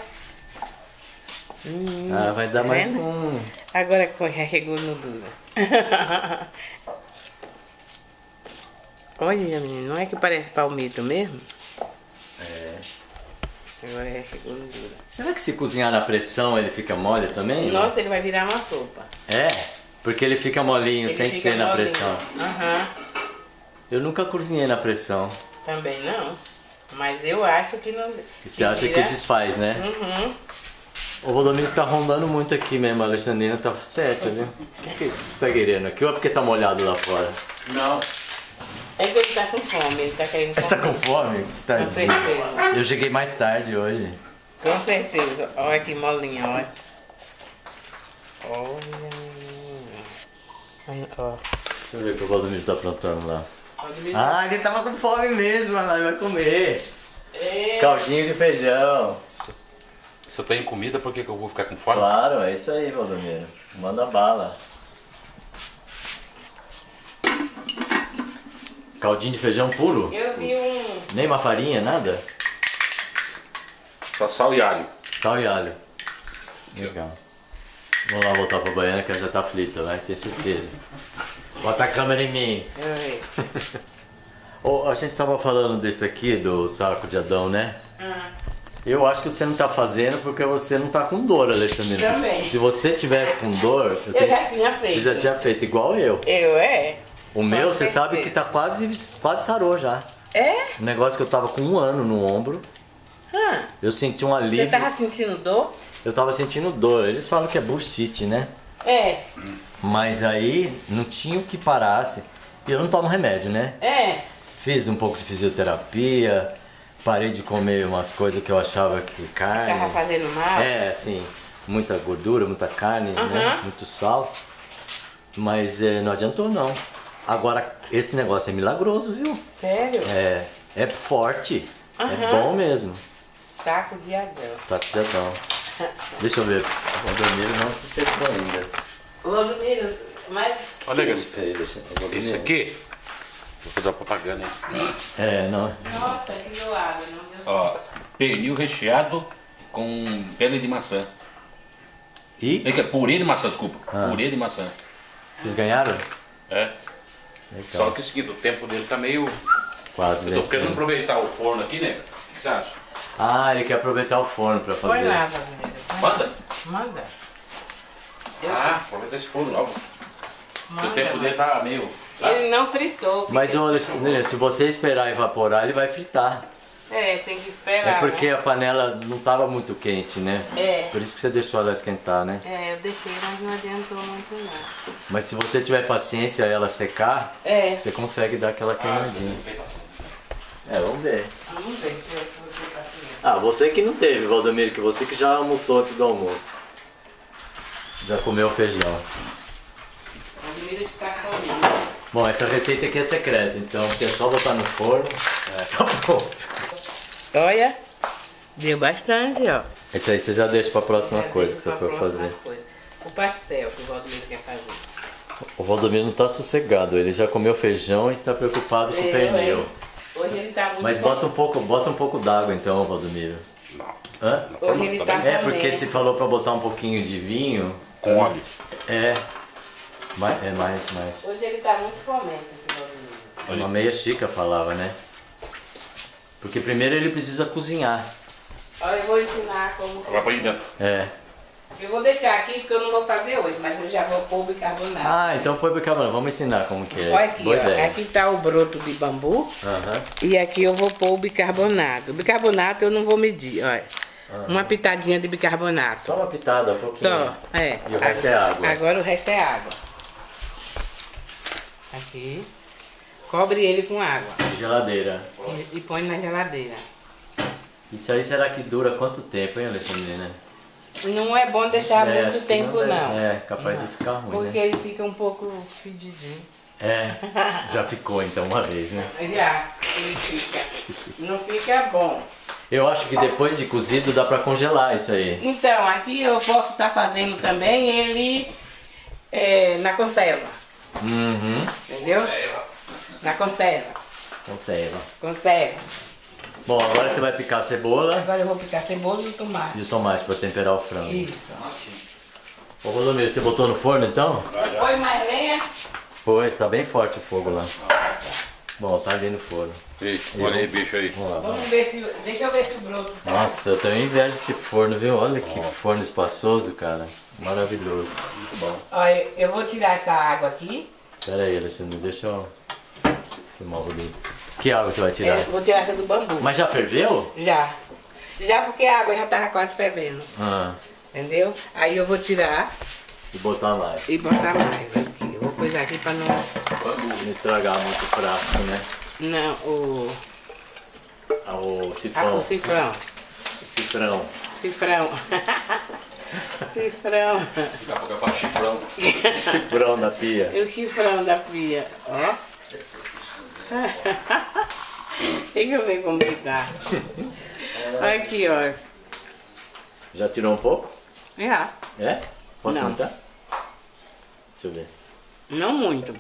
Hum, Ah, vai dar tá mais vendo? um. Agora que já chegou no duro. Olha, menino, não é que parece palmito mesmo? É. Agora já chegou no duro. Será que se cozinhar na pressão ele fica mole também? Nossa, ele vai virar uma sopa. É, porque ele fica molinho Ele sem fica ser na molinho. pressão. Aham, Eu nunca cozinhei na pressão. também não. Mas eu acho que não. E você acha que desfaz, né? Uhum. O Rodomiro está rondando muito aqui mesmo, a Alexandrina tá certa, viu? O que, que você tá querendo aqui ou é porque tá molhado lá fora? Não. É que ele tá com fome, ele tá querendo Você tá comer. com fome? Com Tadinho. certeza. Eu cheguei mais tarde hoje. Com certeza. Olha que molinha, olha. Olha, menino. Ó. Deixa eu ver o que o Valdomiro tá aprontando lá. Valdemiro- Ah, ele tava com fome mesmo, olha lá, ele vai comer. É. Caldinho de feijão. Se eu tenho comida, por que, que eu vou ficar com fome? Claro, é isso aí, Valdomiro. Manda bala. Caldinho de feijão puro? Eu vi um. Nem uma farinha, nada? Só sal e alho. Sal e alho. Legal. Vamos lá voltar pra Baiana que ela já tá aflita, vai ter certeza. Bota a câmera em mim. Deixa eu ver. Ô, a gente tava falando desse aqui, do saco de Adão, né? Ah, Eu acho que você não tá fazendo porque você não tá com dor, Alexandrina. Também. Se você tivesse com dor, eu eu tenho- já tinha feito. você já tinha feito igual eu. Eu, é? O meu, Com você sabe certeza. que tá quase, quase sarou já. É? Um negócio que eu tava com um ano no ombro, Ah, eu senti um você alívio. tava sentindo dor? Eu tava sentindo dor. Eles falam que é bursite, né? É, Mas aí não tinha o que parasse. E eu não tomo remédio, né? é. Fiz um pouco de fisioterapia, parei de comer umas coisas que eu achava que Tava carne. fazendo mal? É, assim, muita gordura, muita carne, né? Aham. Muito sal. Mas é, não adiantou não. Agora, esse negócio é milagroso, viu? Sério? É, é forte. É Aham. bom mesmo. Saco de Adão. Saco de Adão. Deixa eu ver. O Valdomiro não sossegou ainda. Ô, Valdemiro, mas... Olha Não esse, sei, deixa o Valdomiro. esse aqui. Vou fazer uma propaganda aí. É, não. Nossa, que deu água, não deu... Ó, pernil recheado com pele de maçã. E? É que é purê de maçã, desculpa. Ah. Purê de maçã. Vocês ganharam? É. Legal. Só que o seguinte, o tempo dele tá meio. Quase Eu tô querendo vencendo. aproveitar o forno aqui, né? O que você acha? Ah, ele quer aproveitar o forno pra Põe fazer. lá, Valdemiro. Manda? Manda. Eu- Ah, aproveita esse forno logo. Manda, o tempo manda. dele tá meio. sabe? Ele não fritou. Mas, porque- ô, Alexandre, se você esperar evaporar, ele vai fritar. É, tem que esperar, É porque né? a panela não estava muito quente, né? É. Por isso que você deixou ela esquentar, né? É, eu deixei, mas não adiantou muito não. Mas se você tiver paciência ela secar, É, você consegue dar aquela Ah, queimadinha. você tem paciência. É, vamos ver. vamos ver se eu vou ter paciência. Ah, você que não teve, Valdomiro, que você que já almoçou antes do almoço. Já comeu feijão. Valdomiro está comendo. Bom, essa receita aqui é secreta, então é só botar no forno. É, tá pronto. Olha, deu bastante, ó. Esse aí você já deixa pra próxima Já coisa que deixo você pra for próxima fazer. coisa. O pastel que o Valdomiro quer fazer. O Valdomiro não tá sossegado, ele já comeu feijão e tá preocupado com o Eu, pernil. hein? Hoje ele tá muito Mas bota um pouco, bota um pouco d'água então, Valdomiro. Não. Hã? Hoje ele tá É, porque comendo. se falou pra botar um pouquinho de vinho. Com óleo. É. Mais, é mais, mais. Hoje ele tá muito comendo, esse Valdomiro. Uma meia xícara falava, né? Porque primeiro ele precisa cozinhar. Olha, eu vou ensinar como... Vai pra dentro. É. Eu vou deixar aqui porque eu não vou fazer hoje, mas eu já vou pôr o bicarbonato. Ah, então põe bicarbonato. Vamos ensinar como que é. Olha aqui, Boa ó. ideia. Aqui tá o broto de bambu. Aham. E aqui eu vou pôr o bicarbonato. O bicarbonato eu não vou medir, olha. Uma pitadinha de bicarbonato. Só uma pitada, um pouquinho. Só, é. E o resto é água. Agora o resto é água. Aqui. Cobre ele com água. Geladeira. E, e põe na geladeira. Isso aí será que dura quanto tempo, hein, Alexandrina? Não é bom deixar É, acho muito que tempo, deve- não. É, capaz de ficar ruim, Porque né? ele fica um pouco fedidinho. É, já ficou então uma vez, né? Já, ele fica. Não fica bom. Eu acho que depois de cozido dá pra congelar isso aí. Então, aqui eu posso estar fazendo também ele é, na conserva. Uhum. Entendeu? Na conserva. Conserva. Conserva. Bom, agora você vai picar a cebola Agora eu vou picar cebola e tomate. e o tomate pra temperar o frango. Isso. Ô, Valdomiro, você botou no forno então? Põe mais lenha. Pois, tá bem forte o fogo lá. Bom, tá ali no forno. Ei, olha aí, bicho aí. Vamos lá, vamos. Vamos ver se. Deixa eu ver se o broto tá. Nossa, eu tenho inveja desse forno, viu? Olha que forno espaçoso, cara. Maravilhoso. Muito bom. Olha, eu vou tirar essa água aqui. Pera aí, Alexandre, deixa eu filmar o volume. Que água você vai tirar? Eu vou tirar essa do bambu. Mas já ferveu? Já. Já porque a água já tava quase fervendo. Ah, Entendeu? Aí eu vou tirar e botar mais. e botar mais aqui. Eu vou coisar aqui pra não. Não estragar muito o prato, né? Não, o. Ah, o Ah, sifão. o cifrão. O cifrão. Cifrão. Cifrão. Daqui a pouco é pra chifrão. Cifrão da pia. E o chifrão da pia. Ó. Deixa eu ver como que tá. Olha aqui, ó. Já tirou um pouco? Já. É? Posso Não. tentar? Deixa eu ver. Não muito.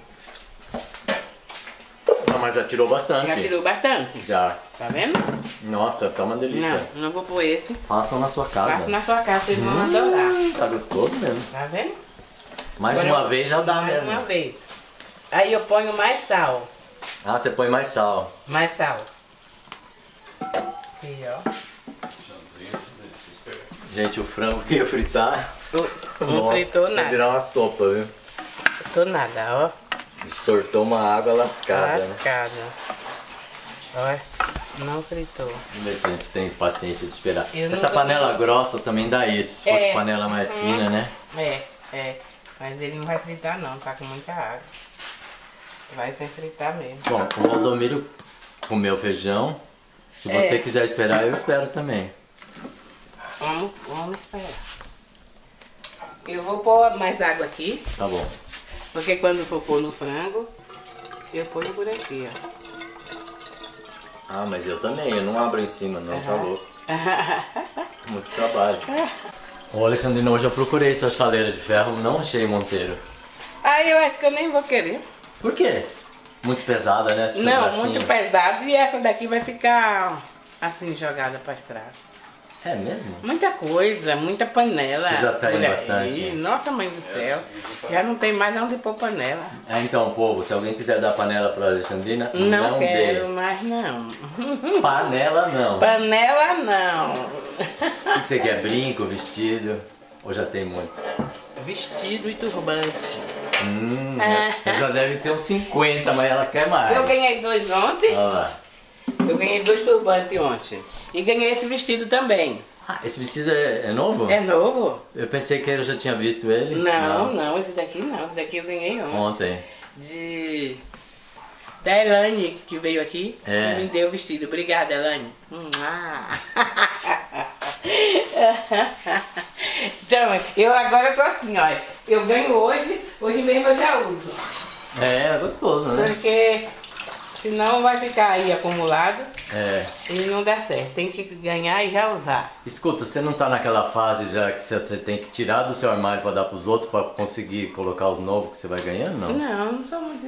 Não, mas já tirou bastante. Já tirou bastante. Já. Tá vendo? Nossa, tá uma delícia. Não, não vou pôr esse. Façam na sua casa. Faço na sua casa, vocês vão adorar. Tá gostoso mesmo. Tá vendo? Mais Agora uma eu- vez já dá mais mesmo. uma vez. Aí eu ponho mais sal. Ah, você põe mais sal. Mais sal. Aqui, ó. Gente, o frango que ia fritar. Não, não Nossa, fritou vai nada. virar uma sopa, viu? Fritou nada, ó. Sortou uma água lascada, né? Lascada. Olha, não fritou. Vamos ver se a gente tem paciência de esperar. Eu não Essa tô- panela grossa também dá isso. Se fosse É. panela mais Uhum. fina, né? É, é. Mas ele não vai fritar não, tá com muita água. Vai sem fritar mesmo. Bom, o Valdomiro comeu feijão. Se você É. quiser esperar, eu espero também. Vamos, vamos esperar. Eu vou pôr mais água aqui, Tá bom. porque quando for pôr no frango, eu ponho por aqui, ó. Ah, mas eu também. Eu não abro em cima, não. Tá Aham. louco. Muito trabalho. Ô, Alexandrina, hoje eu procurei sua chaleira de ferro. Não achei, Monteiro. Aí eu acho que eu nem vou querer. Por quê? Muito pesada, né? Seu Não, bracinho. muito pesado e essa daqui vai ficar assim jogada para trás. É mesmo? Muita coisa, muita panela. Você já tem por aí. bastante? Nossa, mãe do céu. Já não tem mais onde pôr panela. É, então, povo, se alguém quiser dar panela pra Alexandrina, Não, não, quero dê. mais não. Panela não. Panela não. O que você quer? Brinco, vestido? Ou já tem muito? Vestido e turbante. Hum, ela já deve ter uns cinquenta, mas ela quer mais. Eu ganhei dois ontem. Olha lá. Eu ganhei dois turbantes ontem. E ganhei esse vestido também. Ah, esse vestido é, é novo? É novo? Eu pensei que eu já tinha visto ele. Não, não, esse daqui não. Esse daqui eu ganhei ontem. Ontem. De... Da Elane, que veio aqui É. e me deu o vestido. Obrigada, Elane. Hum, ah. Então, eu agora tô assim, olha. Eu ganho hoje, hoje mesmo eu já uso. É, é gostoso, né? Porque senão vai ficar aí acumulado É. e não dá certo. Tem que ganhar e já usar. Escuta, você não tá naquela fase já que você tem que tirar do seu armário pra dar pros outros pra conseguir colocar os novos que você vai ganhando, não? Não, não sou muito...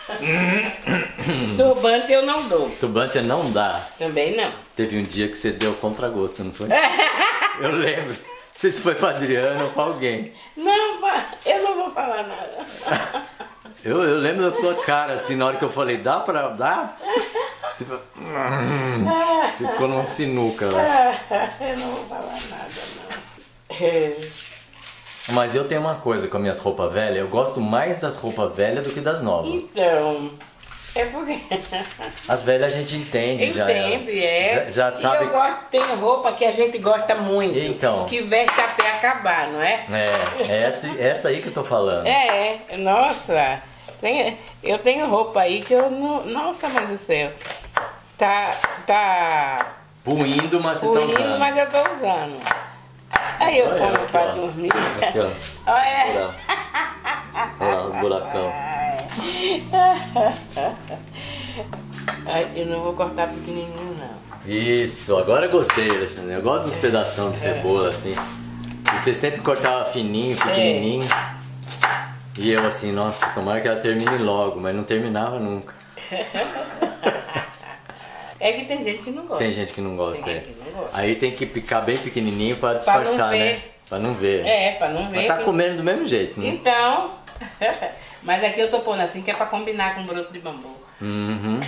Turbante eu não dou. Turbante você não dá. Também não. Teve um dia que você deu contragosto, não foi? Eu lembro. Não sei se foi pra Adriana ou pra alguém. Não, eu não vou falar nada. Eu, eu lembro da sua cara, assim, na hora que eu falei, dá pra dar? Você falou, hum, ficou numa sinuca lá. Eu não vou falar nada, não. Mas eu tenho uma coisa com as minhas roupas velhas, eu gosto mais das roupas velhas do que das novas. Então, é porque... As velhas a gente entende já. Entende, é. Já, já sabe. E eu gosto, tem roupa que a gente gosta muito. Então. Que veste até acabar, não é? É, é essa, essa aí que eu tô falando. É, é. Nossa. Tem, eu tenho roupa aí que eu não... Nossa, mãe do céu. Tá... Tá... Puindo, mas você tá Puindo, usando. mas eu tô usando. Aí eu Olha, como aqui, pra ó. dormir. Aqui, ó. Olha. Olha lá, os buracão. Ai, eu não vou cortar pequenininho, não. Isso, agora eu gostei, Alexandre. Eu gosto dos pedação de cebola, assim. E você sempre cortava fininho, pequenininho. E eu assim, nossa, tomara que ela termine logo, mas não terminava nunca. É que tem gente que não gosta. Tem gente que não gosta, Tem é. gente que não gosta. Aí tem que picar bem pequenininho pra disfarçar, ver. né? Pra não ver. É, pra não ver. Mas tá que- comendo do mesmo jeito, né? Então. Mas aqui eu tô pondo assim que é pra combinar com broto de bambu. Uhum.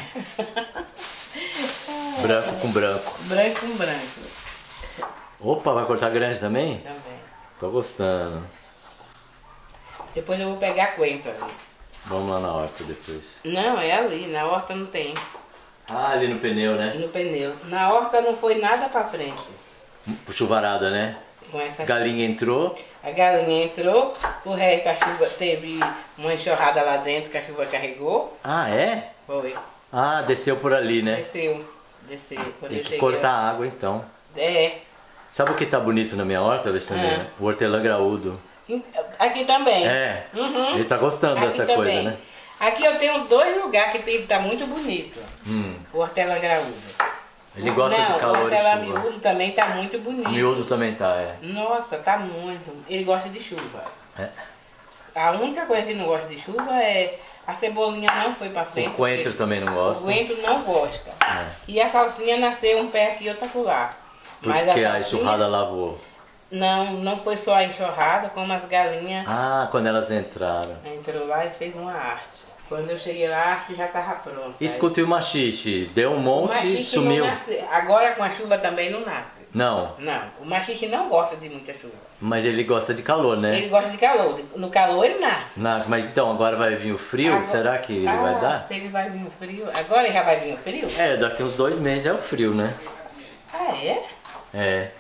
Branco com branco. Branco com branco. Opa, vai cortar grande também? Também. Tô gostando. Depois eu vou pegar a coentro ali. Vamos lá na horta depois. Não, é ali. Na horta não tem. Ah, ali no pneu, né? No pneu. Na horta não foi nada pra frente. Chuvarada, né? Com essa Galinha entrou. A galinha entrou, o resto a chuva teve uma enxurrada lá dentro que a chuva carregou. Ah, é? Foi. Ah, desceu por ali, né? Desceu. Desceu. Quando Tem eu que cheguei cortar lá. a água então. É. Sabe o que tá bonito na minha horta, Alexandre? Ah. O hortelã graúdo. Aqui também. É. Uhum. Ele tá gostando Aqui dessa também. coisa, né? Aqui eu tenho dois lugares que tem, tá muito bonito. Hum. O hortelã graúdo. Ele gosta Não, de calor o hortelã e chuva. miúdo também tá muito bonito. O miúdo também tá, é. Nossa, tá muito. Ele gosta de chuva. É. A única coisa que não gosta de chuva é a cebolinha não foi pra frente. O coentro também não O gosta. coentro não gosta. É. E a salsinha nasceu um pé aqui e outro acolá. Mas Porque a salsinha- enxurrada lavou. Não, não foi só a enxurrada, como as galinhas Ah, quando elas entraram. entrou lá e fez uma arte. Quando eu cheguei lá, a arte já estava pronta. Escuta, e o machixe? Deu um O monte e machixe sumiu. não nasce. Agora com a chuva também não nasce. Não, Não, o machixe não gosta de muita chuva. mas ele gosta de calor, né? Ele gosta de calor. No calor ele nasce. Nasce, mas então agora vai vir o frio? Agora- Será que ele Ah, vai dar? Se ele vai vir o frio. Agora já vai vir o frio? É, daqui uns dois meses é o frio, né? Ah, é? É.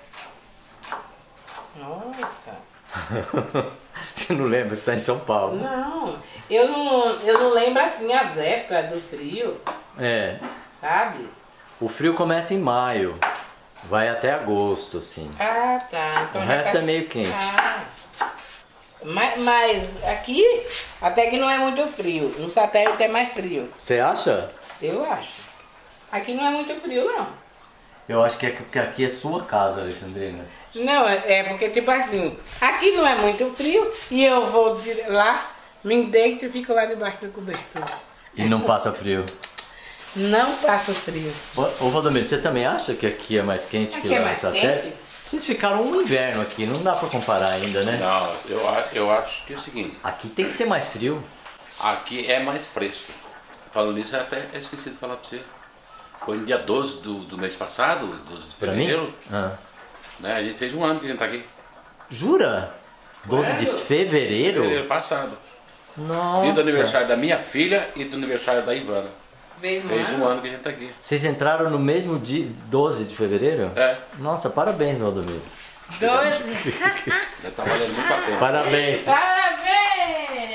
Nossa. Você não lembra? Você tá em São Paulo. Não, eu não, eu não lembro assim as épocas do frio, É. sabe? O frio começa em maio. Vai até agosto, assim. Ah, tá. Então O já resto tá- é meio quente. Ah. Mas, mas aqui até que não é muito frio. No satélite é mais frio. Você acha? Eu acho. Aqui não é muito frio, não. Eu acho que é porque aqui é sua casa, Alexandrina. Não, é é porque tipo assim, aqui não é muito frio e eu vou de lá, me deito e fico lá debaixo do cobertor. E não passa frio. Não passo frio. Ô, ô Valdomiro, você também acha que aqui é mais quente Aqui que é lá no mais satélite? quente? Vocês ficaram um inverno aqui, não dá pra comparar ainda, né? Não, eu, a- eu acho que é o seguinte, Aqui tem que ser mais frio. aqui é mais fresco. Falando nisso, eu até esqueci de falar pra você. Foi no dia doze do, do mês passado, doze de Pra mim? fevereiro, Ah. né? A gente fez um ano que a gente tá aqui. Jura? doze de fevereiro? Fevereiro passado. Nossa. Dia do aniversário da minha filha e do aniversário da Ivana. Fez Fez ano. um ano que a gente tá aqui. Vocês entraram no mesmo dia, doze de fevereiro? É, Nossa, parabéns, Valdomiro. Dois. já tá valendo muito a pena. Parabéns. Parabéns!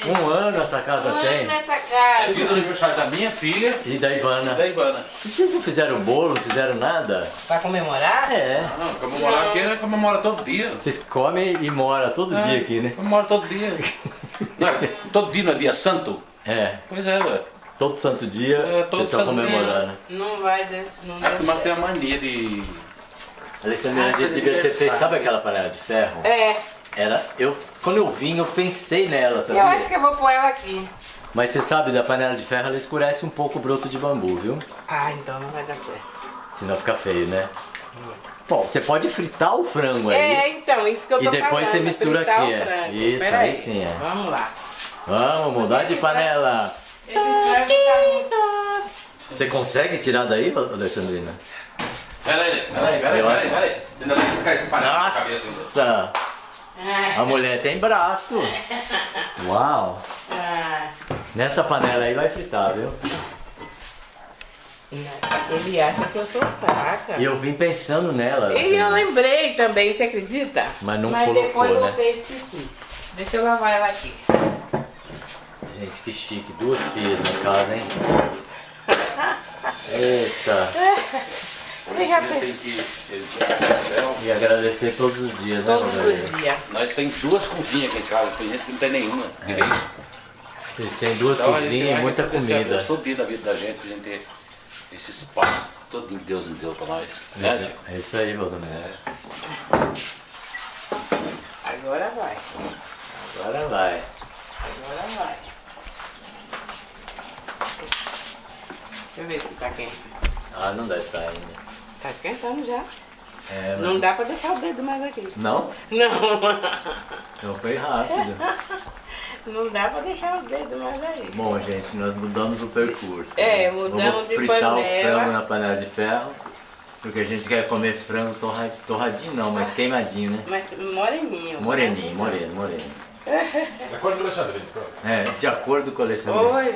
Um ano essa casa Um tem. ano nessa É casa. dia do aniversário da minha filha E da e Ivana. da Ivana. E vocês não fizeram bolo, não fizeram nada? Pra comemorar? É. Ah, não, comemorar aqui é comemorar todo dia. Vocês comem e moram todo É, dia aqui, né? Comemora todo dia. Não, é- todo dia não é dia santo? É. Pois é, ué. Todo santo dia É, todo vocês estão santo dia. comemorando. Não vai des... não A deu turma certo. tem a mania de... Alexandre, Ah, a gente de devia ter feito, aniversário. sabe aquela panela de ferro? É, Era, eu, quando eu vim, eu pensei nela, sabia? eu acho que eu vou pôr ela aqui. Mas você sabe, da panela de ferro ela escurece um pouco o broto de bambu, viu? Ah, então não vai dar certo. Senão fica feio, né? Bom, você pode fritar o frango aí. É, então, isso que eu tô E depois falando, você mistura fritar aqui, o é. frango. Isso, Pera aí sim, é. Vamos lá. Vamos mudar de panela. Esse frango tá muito... Você consegue tirar daí, Alexandrina? Peraí, peraí, peraí, Eu peraí, acho- peraí. Ainda tem que ficar espalhado na cabeça. Nossa! A mulher tem braço. Uau! Ah, Nessa panela aí vai fritar, viu? ele acha que eu sou fraca. E eu vim pensando nela. E eu Alexandrina. lembrei também, você acredita? Mas não Mas colocou, depois eu né? voltei e esqueci. Deixa eu lavar ela aqui. Gente, que chique. Duas pias na casa, hein? Eita! Você já Ele fez tem que ele tirar do céu. E agradecer todos os dias, né, todos Roberto? os dias. Nós tem duas cozinhas aqui em casa, tem gente que não tem nenhuma. direito. Vocês têm duas Então, a gente cozinhas e vai muita agradecer a Deus comida. todo dia da vida da gente, pra gente ter esse espaço todo que Deus nos deu pra nós. Né, Chico? É isso aí, Valdomiro. Agora vai. Agora vai. Agora vai. Deixa eu ver se tá quente. Ah, não deve estar ainda. Tá esquentando já. É, mas- Não dá pra deixar o dedo mais aqui. Não? Não. Então foi rápido. Não dá pra deixar o dedo mais aí. Bom, gente, nós mudamos o percurso. É, né? mudamos Vamos de fritar panela. o frango na panela de ferro. Porque a gente quer comer frango torra- torradinho, não, mas queimadinho, né? Mas moreninho. Moreninho, moreno, moreno. De acordo com o Alexandre, pronto. É, de acordo com o Alexandre. Oi.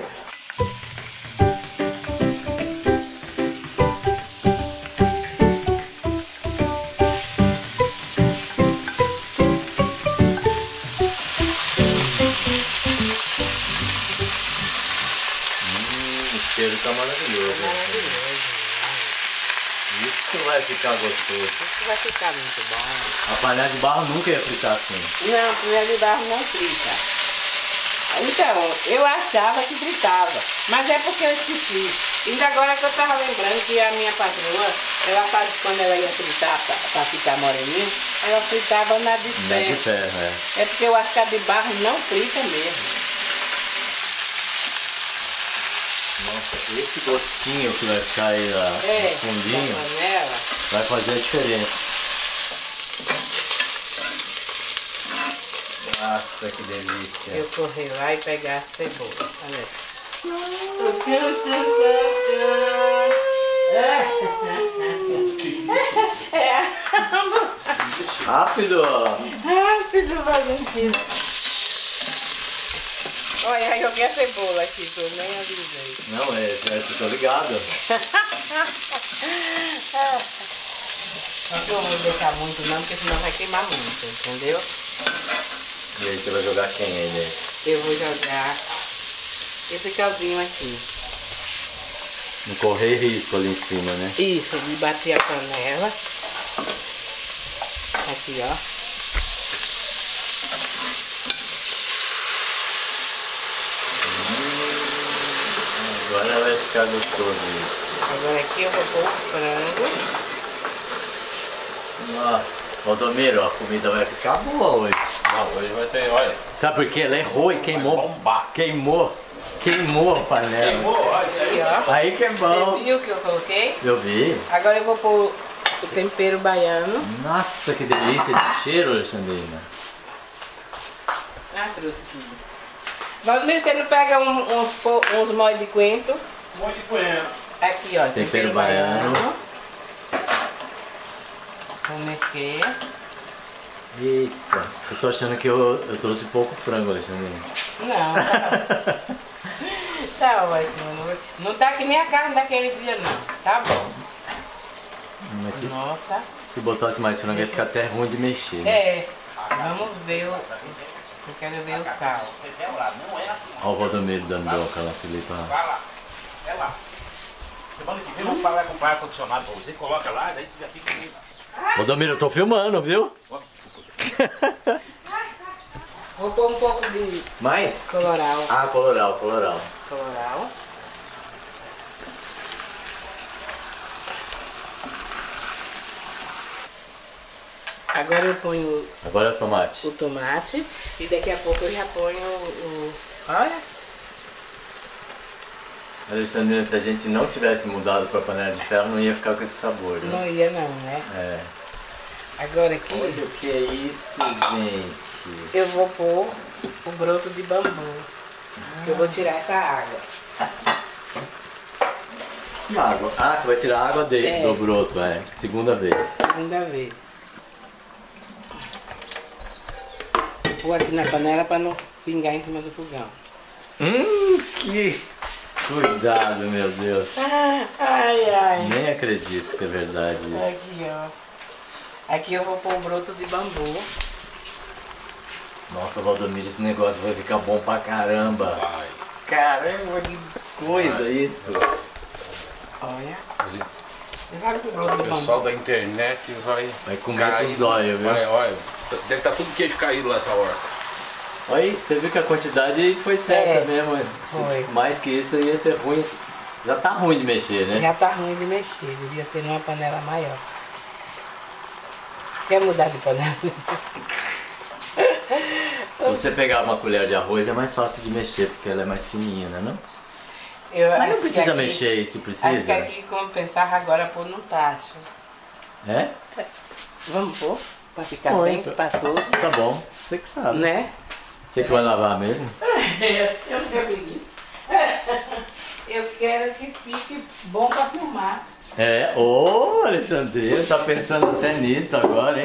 Hum, o cheiro tá maravilhoso. né? Isso vai ficar gostoso. Isso vai ficar muito bom. A panela de barro nunca ia fritar assim. Não, panela de barro não frita. Então, eu achava que fritava, mas é porque eu esqueci. Ainda agora que eu tava lembrando que a minha patroa, ela faz quando ela ia fritar pra, pra ficar moreninho, ela fritava na de Não é de ferro. ferro, é. É porque eu acho que a de barro não frita mesmo. Nossa, esse gostinho que vai ficar aí ó, É, no fundinho da panela. vai fazer a diferença. Nossa, que delícia. Eu correr lá e pegar a cebola. Olha. É. Rápido! Rápido, Valentina. Olha, eu joguei a cebola aqui, que eu nem avisei. Não, é, é, tô ligado. Não vou deixar muito não, porque senão vai queimar muito, entendeu? E aí você vai jogar quem aí, né? Eu vou jogar esse caldinho aqui. Não correr risco ali em cima, né? Isso, de bater a panela. Aqui, ó. Agora vai ficar gostoso isso. Agora aqui eu vou pôr o frango. Nossa, Valdomiro, a comida vai ficar boa hoje. Não, hoje vai ter, olha. Sabe por quê? Ela errou e queimou. Vai bombar. Queimou. Queimou a panela. Queimou, olha Aqui, aí. ó. Aí que é bom. Você viu que eu coloquei? Eu vi. Agora eu vou pôr o tempero baiano. Nossa, que delícia de cheiro, Alexandrina. Ah, trouxe tudo. Valdomiro, você não pega um- uns, po- uns molhos de coentro? Um monte de coentro. Aqui, ó. Tempero baiano. Vou mexer. Eita, eu tô achando que eu, eu trouxe pouco frango, Alexandrina. Não, tá, tá ótimo. Não tá que nem a carne daquele dia, não. Tá bom. Mas se, Nossa. se botasse mais frango ia ficar até ruim de mexer. Né? É, vamos ver o... Eu quero ver o sal. Olha o Valdomiro dando bronca lá, Felipe. Vai lá, é lá. Semana que vem vamos falar com o pai ar-condicionado pra você, coloca lá, daí você já fica comigo. Valdomiro, eu tô filmando, viu? Vou pôr um pouco de Mais? coloral. Ah, coloral, coloral. Coloral. Agora eu ponho Agora é os tomates. o tomate e daqui a pouco eu já ponho o... o- olha, Alexandrina, se a gente não tivesse mudado pra panela de ferro, não ia ficar com esse sabor, né? não ia não, né? É. Agora aqui Olha o que é isso, gente. eu vou pôr o broto de bambu. Que eu vou tirar essa água. Que água? Ah, você vai tirar a água dele, É. do broto, é. Segunda vez. Segunda vez. Vou pôr aqui na panela para não pingar em cima do fogão. Hum, que... Cuidado, meu Deus. Ah, ai, ai. Nem acredito que é verdade isso. Aqui, ó. Aqui eu vou pôr o broto de bambu. Nossa, Valdomiro, esse negócio vai ficar bom pra caramba. Vai. Caramba, que coisa isso. Olha. Olha o broto O de pessoal bambu. da internet vai, Vai comer cair com os olhos, viu? Vai, olha, deve estar tudo queijo caído lá essa hora. Olha aí, você viu que a quantidade aí foi certa É, mesmo. Se foi. mais que isso ia ser ruim. Já tá ruim de mexer, né? Já tá ruim de mexer, devia ser numa panela maior. Quer mudar de panela? Se você pegar uma colher de arroz é mais fácil de mexer, porque ela é mais fininha, né? Não? Eu Mas acho não que precisa aqui- mexer isso, Acho que precisa? aqui compensava agora pôr no tacho. É? Vamos pôr? Pra ficar Põe, bem então. espaçoso. Tá bom, você que sabe. Né? Você que vai lavar mesmo? Eu não quero preguiça. Eu quero que fique bom pra filmar. É, ô Alexandre, tá pensando até nisso agora, hein?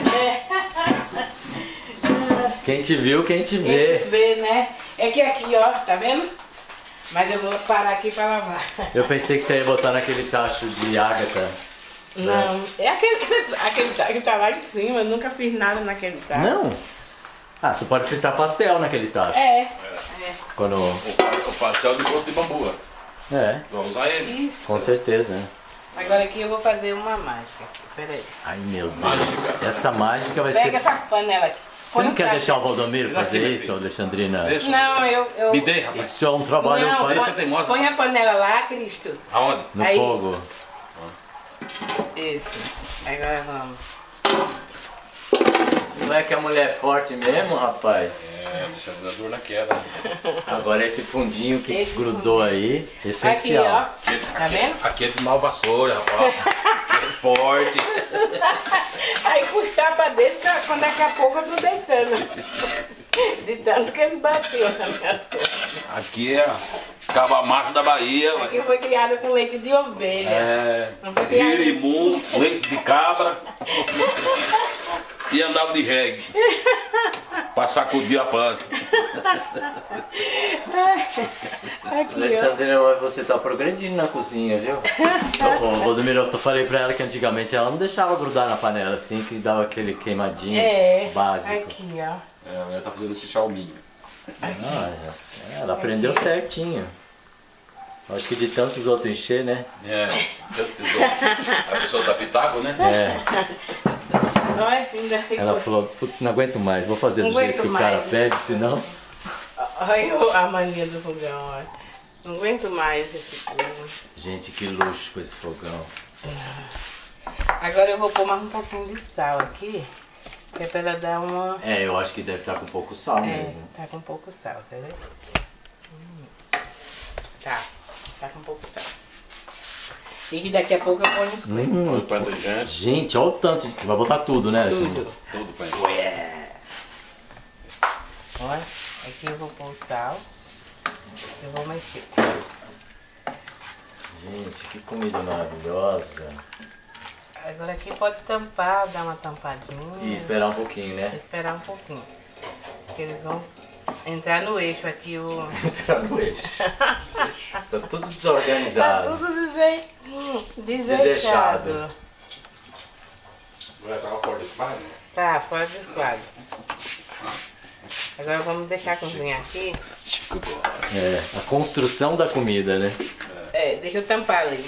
Quem te viu, quem te Tem que vê. ver, né? É que aqui, ó, tá vendo? Mas eu vou parar aqui pra lavar. Eu pensei que você ia botar naquele tacho de ágata. Não, é aquele, aquele tacho que tá lá em cima. Eu nunca fiz nada naquele tacho. Não? Ah, você pode fritar pastel naquele tacho. É, é. Quando... O, pa- o pastel de broto de bambu. ó. É, Vamos usar ele. Isso. com certeza, né? Agora aqui eu vou fazer uma mágica. Peraí. Ai, meu Deus. Mágica. Essa mágica vai Pega ser... essa panela aqui. Você não Põe quer no deixar o tacho. Valdomiro Deixa fazer aqui, meu isso, filho. Alexandrina? Deixa. Não, eu... eu... Me dê, rapaz. Isso é um trabalho Não, para- Deixa eu teimosa. põe a panela lá, Cristo. Aonde? no Aí. fogo. Isso. Agora vamos. Não é que a mulher é forte mesmo, rapaz? É, deixa a dor na queda. Agora esse fundinho que Esse grudou aí, Aqui, essencial. ó. Aqui, é- Tá aqui, vendo? aqui é de mal vassoura, rapaz. Aqui é forte. Aí puxar pra dentro, pra- quando daqui a pouco eu tô deitando. De tanto que ele bateu na minha costas. Aqui é cava macho da Bahia. Aqui foi criado com leite de ovelha. É, Não foi criado- girimum, leite de cabra e andava de reggae pra sacudir a pança. Aqui, ó. Alexandrina, você tá progredindo na cozinha, viu? Ô, Valdomiro, eu falei pra ela que antigamente ela não deixava grudar na panela assim, que dava aquele queimadinho É, básico. aqui, ó. É, a mulher tá fazendo esse chalminho. Ah, já- ela aprendeu certinho. Acho que de tantos outros encher, né? É, eu- eu tô- a pessoa da pitaco, né? É. Olha, ainda ficou. Ela falou, "Putz, não aguento mais, vou fazer do Não jeito que aguento o cara mais." pede, senão. Olha o- a mania do fogão, olha. Não aguento mais esse fogo. Gente, que luxo com esse fogão. Agora eu vou pôr mais um pouquinho de sal aqui, que é pra ela dar uma... É, eu acho que deve estar com pouco sal É, mesmo. tá com pouco sal, tá vendo? Hum. Tá, tá com pouco sal. E que daqui a pouco eu ponho os coelhos. Hum, Põe patejante, gente, olha o tanto. de- Você vai botar tudo, né, Alexandre? Tudo. tudo põe. Olha, aqui eu vou pôr o sal. Eu vou mexer. Gente, que comida maravilhosa. Agora aqui pode tampar, dar uma tampadinha. E esperar um pouquinho, né? Esperar um pouquinho. Porque eles vão entrar no eixo aqui o... Entrar no eixo. Tá tudo Tá desorganizado. tudo dese... hum, Deseixado. deseixado. Agora tava forte demais, né? Tá, fora do quadro. Agora vamos deixar cozinhar aqui. É, a construção da comida, né? É, deixa eu tampar ali.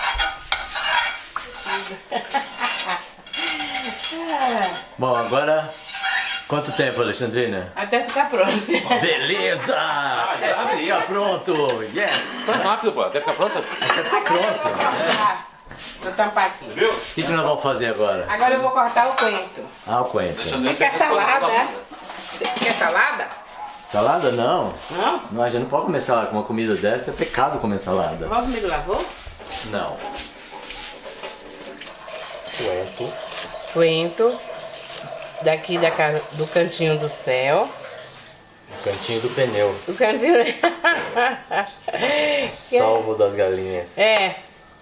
Bom, agora... Quanto tempo, Alexandrina? Até ficar pronto. Beleza! Ah, já Até ficar pronto! Yes! Tá rápido, pô. Até ficar pronta. Até ficar pronto! Vou tampar aqui. Viu? O que, que nós vamos fazer agora? Agora eu vou cortar o coentro. Ah, o coentro. Você quer salada? Quer salada? Salada não. Não? Não, a gente não pode comer salada com uma comida dessa, é pecado comer salada. Vamos me lavou? Não. Coentro. Coentro. Daqui da casa, do cantinho do céu. O cantinho do pneu. Do cantinho... Salvo das galinhas. É.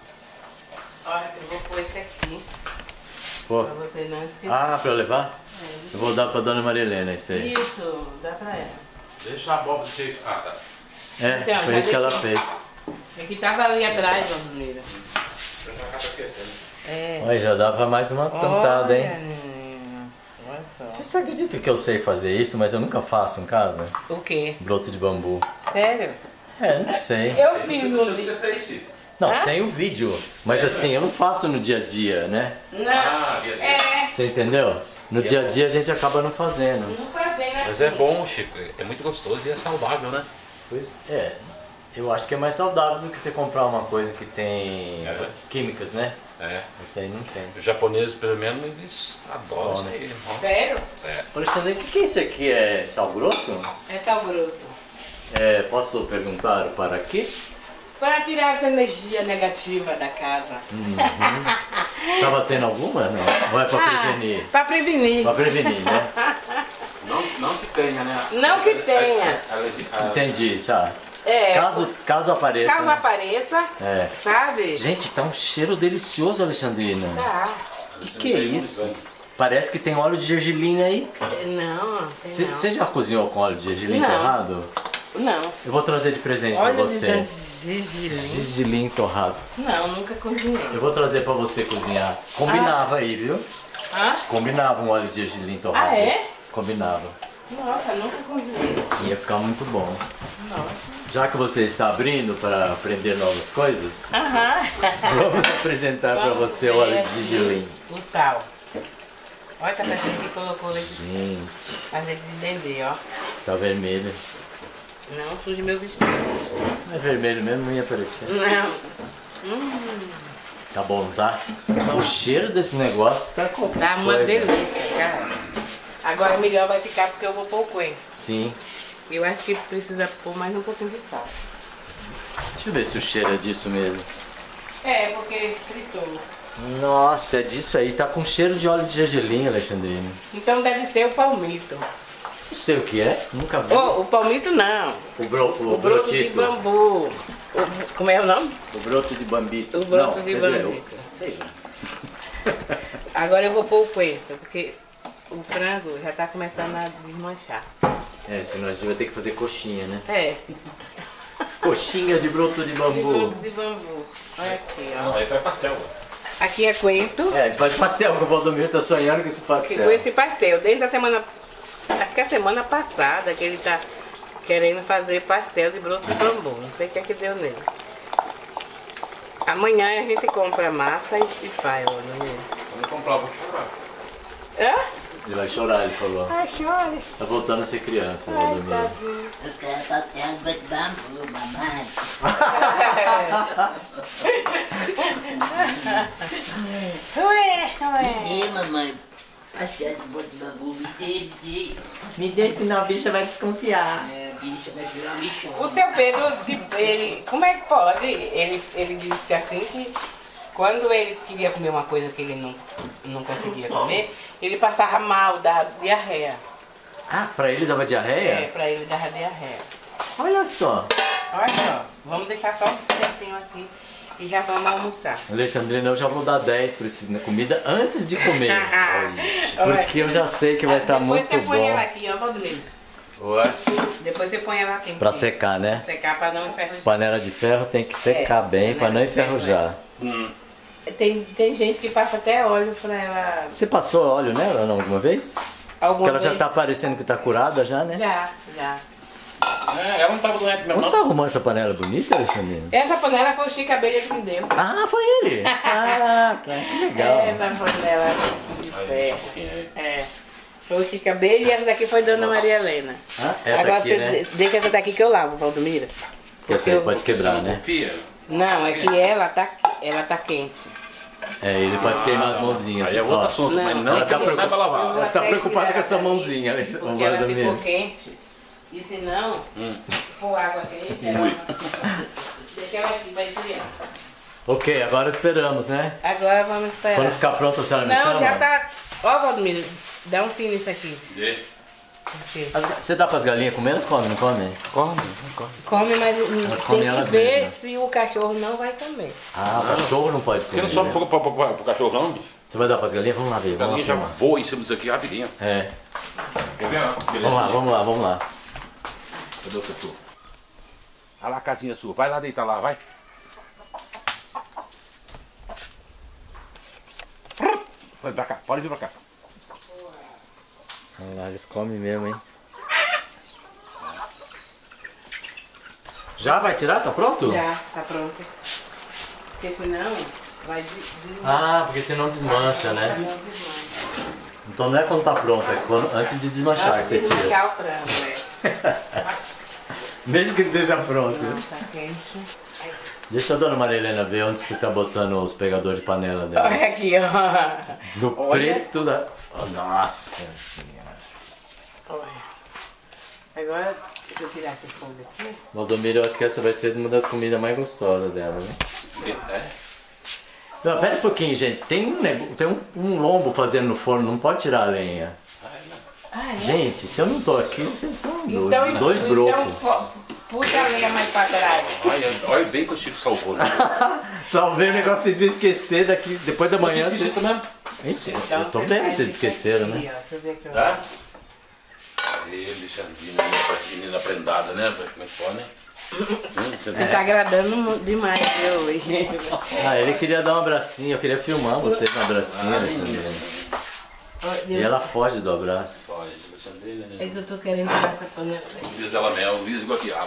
Olha, eu vou pôr esse aqui. Pô. Pra você não esquecer. Ah, pra eu levar? Eu vou dar pra dona Maria Helena isso aí. Isso, dá pra ela. Deixa a abóbora do jeito. Ah, tá. É, Então, foi mas isso que ela aqui- fez. Aqui tava ali atrás, ó, menina. Eu já acabo esquecendo. É. Olha, já dá pra mais uma tentada, Olha, hein? menina. Olha só. Você acredita que eu sei fazer isso, mas eu nunca faço em casa? O quê? Broto de bambu. Sério? É, não sei. Eu fiz Deixa um eu ver o que vídeo. você fez, filho. Não, Hã? tem o vídeo, mas assim, eu não faço no dia a dia, né? Não. Ah, beleza. É. Você entendeu? No dia a dia a gente acaba não fazendo. Não fazendo assim. Mas é bom, Chico. É muito gostoso e é saudável, né? Pois é. Eu acho que é mais saudável do que você comprar uma coisa que tem É. químicas, né? É. Isso aí não tem. Os japoneses, pelo menos, eles adoram isso aí. irmão. Sério? Alexandre, o que, que é isso aqui? É sal grosso? É sal grosso. É, posso perguntar para quê? Para tirar essa energia negativa da casa. Tá batendo alguma? Não. Ou é pra prevenir? Para prevenir. Pra prevenir, né? Não, não que tenha, né? Não que tenha. A- a- Entendi, sabe? É. Caso, caso apareça. Caso né? apareça, É. sabe? Gente, tá um cheiro delicioso, Alexandrina. Tá. O que, que é isso? Parece que tem óleo de gergelim aí. Não, tem não. Você já cozinhou com óleo de gergelim Não. torrado? Não. Eu vou trazer de presente Olha pra de você. gergelim. Gergelim torrado. Não, nunca cozinhei. Eu vou trazer pra você cozinhar. Combinava aí, viu? Hã? Combinava um óleo de gergelim torrado. Ah, é? Combinava. Nossa, nunca cozinhei. Ia ficar muito bom. Nossa. Já que você está abrindo para aprender novas coisas, Aham. vamos apresentar para Vamos você o ver óleo de aqui gergelim. O sal. Olha, tá parecendo que colocou leite, Gente, leite de dendê, ó. tá vermelho. Não suje meu vestido. Não é vermelho mesmo, não ia aparecer. Não. Tá bom, tá? O cheiro desse negócio tá com Tá uma coisa. delícia, cara. Agora melhor vai ficar porque eu vou pôr o coentro. Sim. Eu acho que precisa pôr mais um pouquinho de sal. Deixa eu ver se o cheiro é disso mesmo. É, porque fritou. Nossa, é disso aí. Tá com cheiro de óleo de gergelim, Alexandrina. Então deve ser o palmito. Não sei o que é, nunca vi. Oh, o palmito não. O, bro, o, O broto de brotito. bambu. O- como é o nome? O broto de bambito. O broto Não, de quer dizer, bambito. o- Sei lá. Agora eu vou pôr o coentro, porque o frango já tá começando a desmanchar. É, senão a gente vai ter que fazer coxinha, né? É, Coxinha de broto de de bambu. broto de bambu. Olha aqui, ó. Aí faz pastel. Aqui é coentro. É, a gente faz pastel, que o Valdomiro tá sonhando com esse Que pastel. com esse pastel, desde a semana, acho que é a semana passada que ele tá querendo fazer pastel de broto de bambu. Não sei o que é que deu nele. Amanhã a gente compra massa e, e faz, ó, não é? Quando eu comprar, eu vou chorar. Hã? Ele vai chorar, ele falou. Ai, chore. Tá voltando a ser criança, Ai, Valdomiro. tadinho. Eu quero pastel de bambu, mamãe. Ué, ué. Me dê, mamãe. Pastel de bambu, me dê, me dê. Me dê, senão a bicha vai desconfiar. É, bicha, vai virar bicho. O seu Pedro, tipo, ele, como é que pode? Ele, ele disse assim que quando ele queria comer uma coisa que ele não, não conseguia comer, ele passava mal, dava diarreia. Ah, pra ele dava É, diarreia? pra ele dava diarreia. Olha só. Olha só, vamos deixar só um pedacinho aqui e já vamos almoçar. Alexandrina, eu já vou dar dez pra esse, na comida antes de comer. Olha. Porque eu já sei que vai estar Depois muito você põe ela bom. aqui, ó, Valdomiro. Ué? Depois você põe ela aqui. Pra secar, né? Secar pra não enferrujar. Panela de ferro tem que secar É, bem pra não panela de ferro, enferrujar. Hum. Tem, tem gente que passa até óleo pra ela. Você passou óleo nela não, alguma vez? alguma Que ela já vez- tá parecendo que tá curada já, né? Já, já. É, ela não tava doente mesmo, Onde você não. arrumou essa panela bonita, Alexandre? Essa panela foi o Chico Abelha que me deu. Ah, foi ele! Ah, tá, que legal. Essa panela de Aí, ferro. só um pouquinho aí. É. Foi o Chico Abelha e essa daqui foi Dona Maria Helena. Ah, essa Agora aqui, você né? de- deixa essa daqui que eu lavo, Valdomira. Porque essa aí pode Você quebrar, não né? confia? Não, é que ela tá, ela tá quente. É, ele pode queimar as mãozinhas. Aí é outro Ó, assunto, Não, mas não ela que tá não saiba Eu lavar. vou Ela tá até preocupada tirar com essa daqui, mãozinha, Porque Alexandre. ela ficou Valdomiro. quente. E se não, Hum. for água quente, ela... deixa ela aqui, vai esfriar. Ok, agora esperamos, né? Agora vamos esperar. Quando ficar pronto a senhora me chama? Não, já tá... Ó, Valdomiro, dá um fim nisso aqui. Vê. Aqui. As- Você dá pras galinhas comer? Elas comem, não comem? Come, come. Come, mas hum, Elas tem comem que elas ver mesmas. se o cachorro não vai comer. Ah, o cachorro não pode Porque comer. não só né? pro, pro, pro, pro cachorro não, bicho. Você vai dar pras galinhas? Vamos lá ver. A Vamos galinha lá, já vamos voa em cima disso aqui rapidinho. lá. É. Quer ver? ó? Vamos lá, vamos lá, vamos lá. Cadê o cachorro? Olha lá a casinha sua. Vai lá deitar lá, vai. Vai pra cá, pode vir pra cá. Vamos lá, eles comem mesmo, hein? Já vai tirar? Tá pronto? Já, tá pronto. Porque senão vai des- desmanchar. Ah, porque senão desmancha, né? Não desmancha. Então não é quando tá pronto, é quando, antes de desmanchar que você tira. Desmanchar o frango, é. Mesmo que esteja pronto. Não, tá quente. Deixa a dona Maria Helena ver onde você tá botando os pegadores de panela dela. Olha aqui, ó. No Olha. preto da... Oh, nossa senhora. Olha. Agora, deixa eu tirar esse fogo aqui. Valdomiro, eu acho que essa vai ser uma das comidas mais gostosas dela, né? É? Não, pera um pouquinho, gente. Tem um, nego- tem um, um lombo fazendo no forno, não pode tirar a lenha. Ah, é? Gente, se eu não tô aqui, vocês são doidos. Então, Dois então, brocos. po- puxa a lenha mais pra trás. Olha, olha bem que o Chico salvou, né? Salvei o negócio, vocês iam esquecer daqui, depois da manhã. Esqueci Vocês... também. Então, Eu tô você vendo, faz vocês isso esqueceram, aqui, né? ó. Deixa eu ver aqui, ó. Tá? Ele, Xandina, parece menina prendada, né? Como é que foi, né? Hum, você Você tá agradando mu- demais eu hoje. Ah, ele queria dar um abracinho, eu queria filmar vocês no abracinho, Alexandre. E ela foge do abraço. Pode, Alexandrina, É né? que eu tô querendo tirar essa panela. Diz ela mel, diz igual quiabo.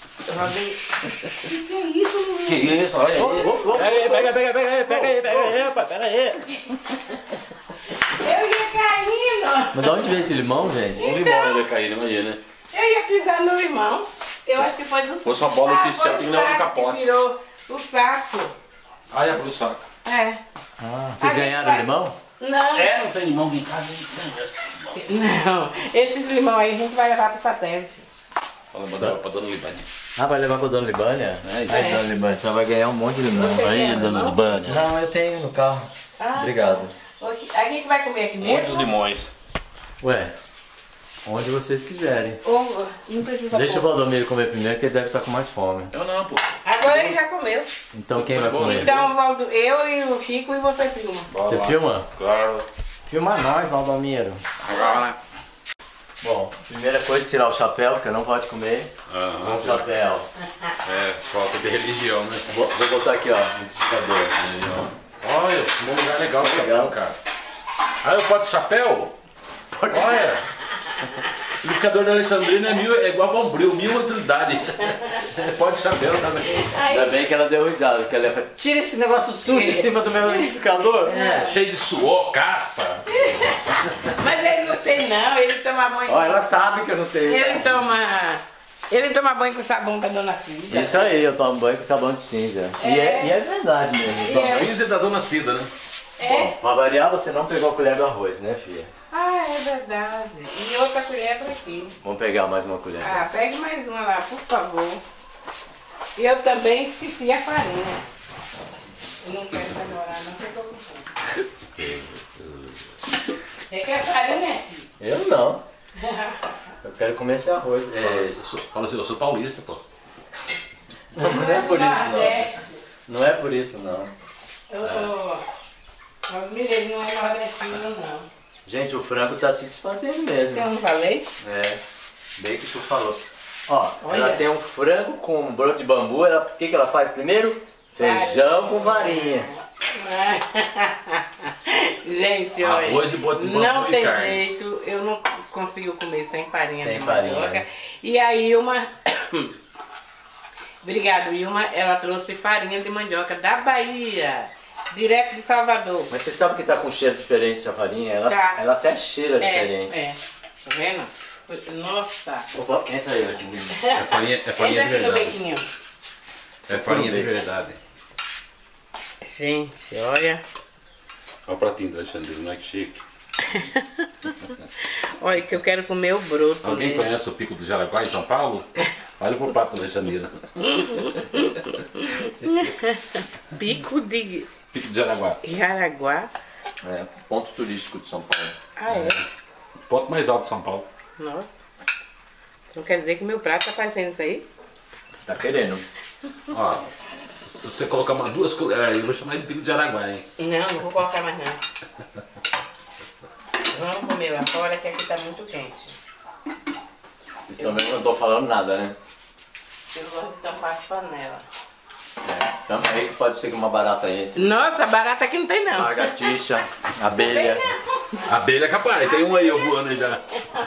Que que é isso, menino? Que isso, olha aí. Pega aí, pega, pega, pega aí, pega aí, pega aí, rapaz, pera aí. Eu ia caindo. Mas de onde veio esse limão, gente? O limão ia cair, imagina. Eu ia pisar no limão. Eu acho que foi do Fosse uma bola Ah, oficial, foi tem o que levar no saco capote. que virou o saco. Ah, é pro saco. É. Ah, vocês A gente ganharam o vai- limão? Não. É, não tem limão aqui em casa. Não. Esses limão aí a gente vai levar pro satélite. Fala, mandava pra dona Libânia. Ah, vai levar com a dona Libânia? É, isso Ai, aí. dona Libânia, você vai ganhar um monte de limão. Você Aí, quer dona limão? Libânia. Não, eu tenho no carro. Ah, Obrigado. Oxi, a gente vai comer aqui Muitos mesmo? limões. Ué, onde vocês quiserem. Ou não precisa Deixa o pôr? Valdomiro comer primeiro, que ele deve estar com mais fome. Eu não, pô. Agora ele já comeu. Então quem vai Bom, comer? Então, Valdo, eu e o Chico e você filma. Você Bora lá. filma? Claro. Filma nós, Valdomiro. Agora. Bom, primeira coisa é tirar o chapéu, porque não pode comer. Aham. Com o chapéu. É, falta de religião, né? Vou, vou botar aqui, ó, no esticador. Olha, um lugar legal de Legal. chapéu, cara. Ah, eu posso de chapéu? Olha! O liquidificador da Alexandrina é, mil, é igual a Bombril, mil utilidade. Pode de chapéu também. Ainda bem que ela deu risada, porque ela falou, tira esse negócio sujo de cima do meu liquidificador. É, cheio de suor, caspa. Mas ele não tem não, ele toma banho. Ó, ela sabe que eu não tenho. Ele toma. Ele toma banho com sabão da dona Cida. Isso aí, eu tomo banho com sabão de cinza. E, é, e é verdade mesmo. É. Cinza da dona Cida, né? É? Bom, pra variar, você não pegou a colher do arroz, né, filha? Ah, é verdade. E outra colher pra aqui. Vamos pegar mais uma colher. Ah, pegue mais uma lá, por favor. E eu também esqueci a farinha. Eu não quero demorar, não sei como foi. Você quer farinha, Chico? Eu não. Eu quero comer esse arroz. Eu É, sou- Fala assim, eu sou paulista, pô. não, não é por isso, Nordeste. não. Não é por isso, não. Eu tô... Mas Mireille não é nordestino, não. Gente, o frango tá se desfazendo mesmo. Eu não falei? É, bem que tu falou. Ó, Olha. ela tem um frango com um broto de bambu. Ela, o que, que ela faz primeiro? Feijão com farinha. Gente, olha, Arroz e bota de bambu não e tem carne. jeito, eu não consigo comer sem farinha Sem de farinha. mandioca. E aí uma... Obrigado, Ilma, ela trouxe farinha de mandioca da Bahia, direto de Salvador. Mas você sabe que tá com cheiro diferente essa farinha? Ela, Tá. ela até cheira diferente. É, é, tá vendo? Nossa. Opa, entra aí aqui. É farinha, é farinha de Entra aqui no verdade. bequinho. É farinha de verdade. Gente, olha. Olha o pratinho do Alexandre, não é que chique. Olha que eu quero comer o broto. Alguém né? conhece o Pico do Jaraguá em São Paulo? Olha pro prato do Alexandre. Pico de Pico do Jaraguá. Jaraguá. É, ponto turístico de São Paulo. Ah, é? Ponto mais alto de São Paulo. Nossa. Então quer dizer que meu prato tá parecendo isso aí? Tá querendo? Ó, se você colocar uma duas colheres, eu vou chamar de Pico de Jaraguá, hein? Não, não vou colocar mais não. Vamos comer lá fora que aqui tá muito quente. Vocês estão vendo que eu não tô falando nada, né? Eu gosto de tampar as panelas. É, tampa aí que pode ser que uma barata entre. Nossa, barata aqui não tem não. Lagartixa, abelha. Abelha é capaz, tem um aí eu voando aí já.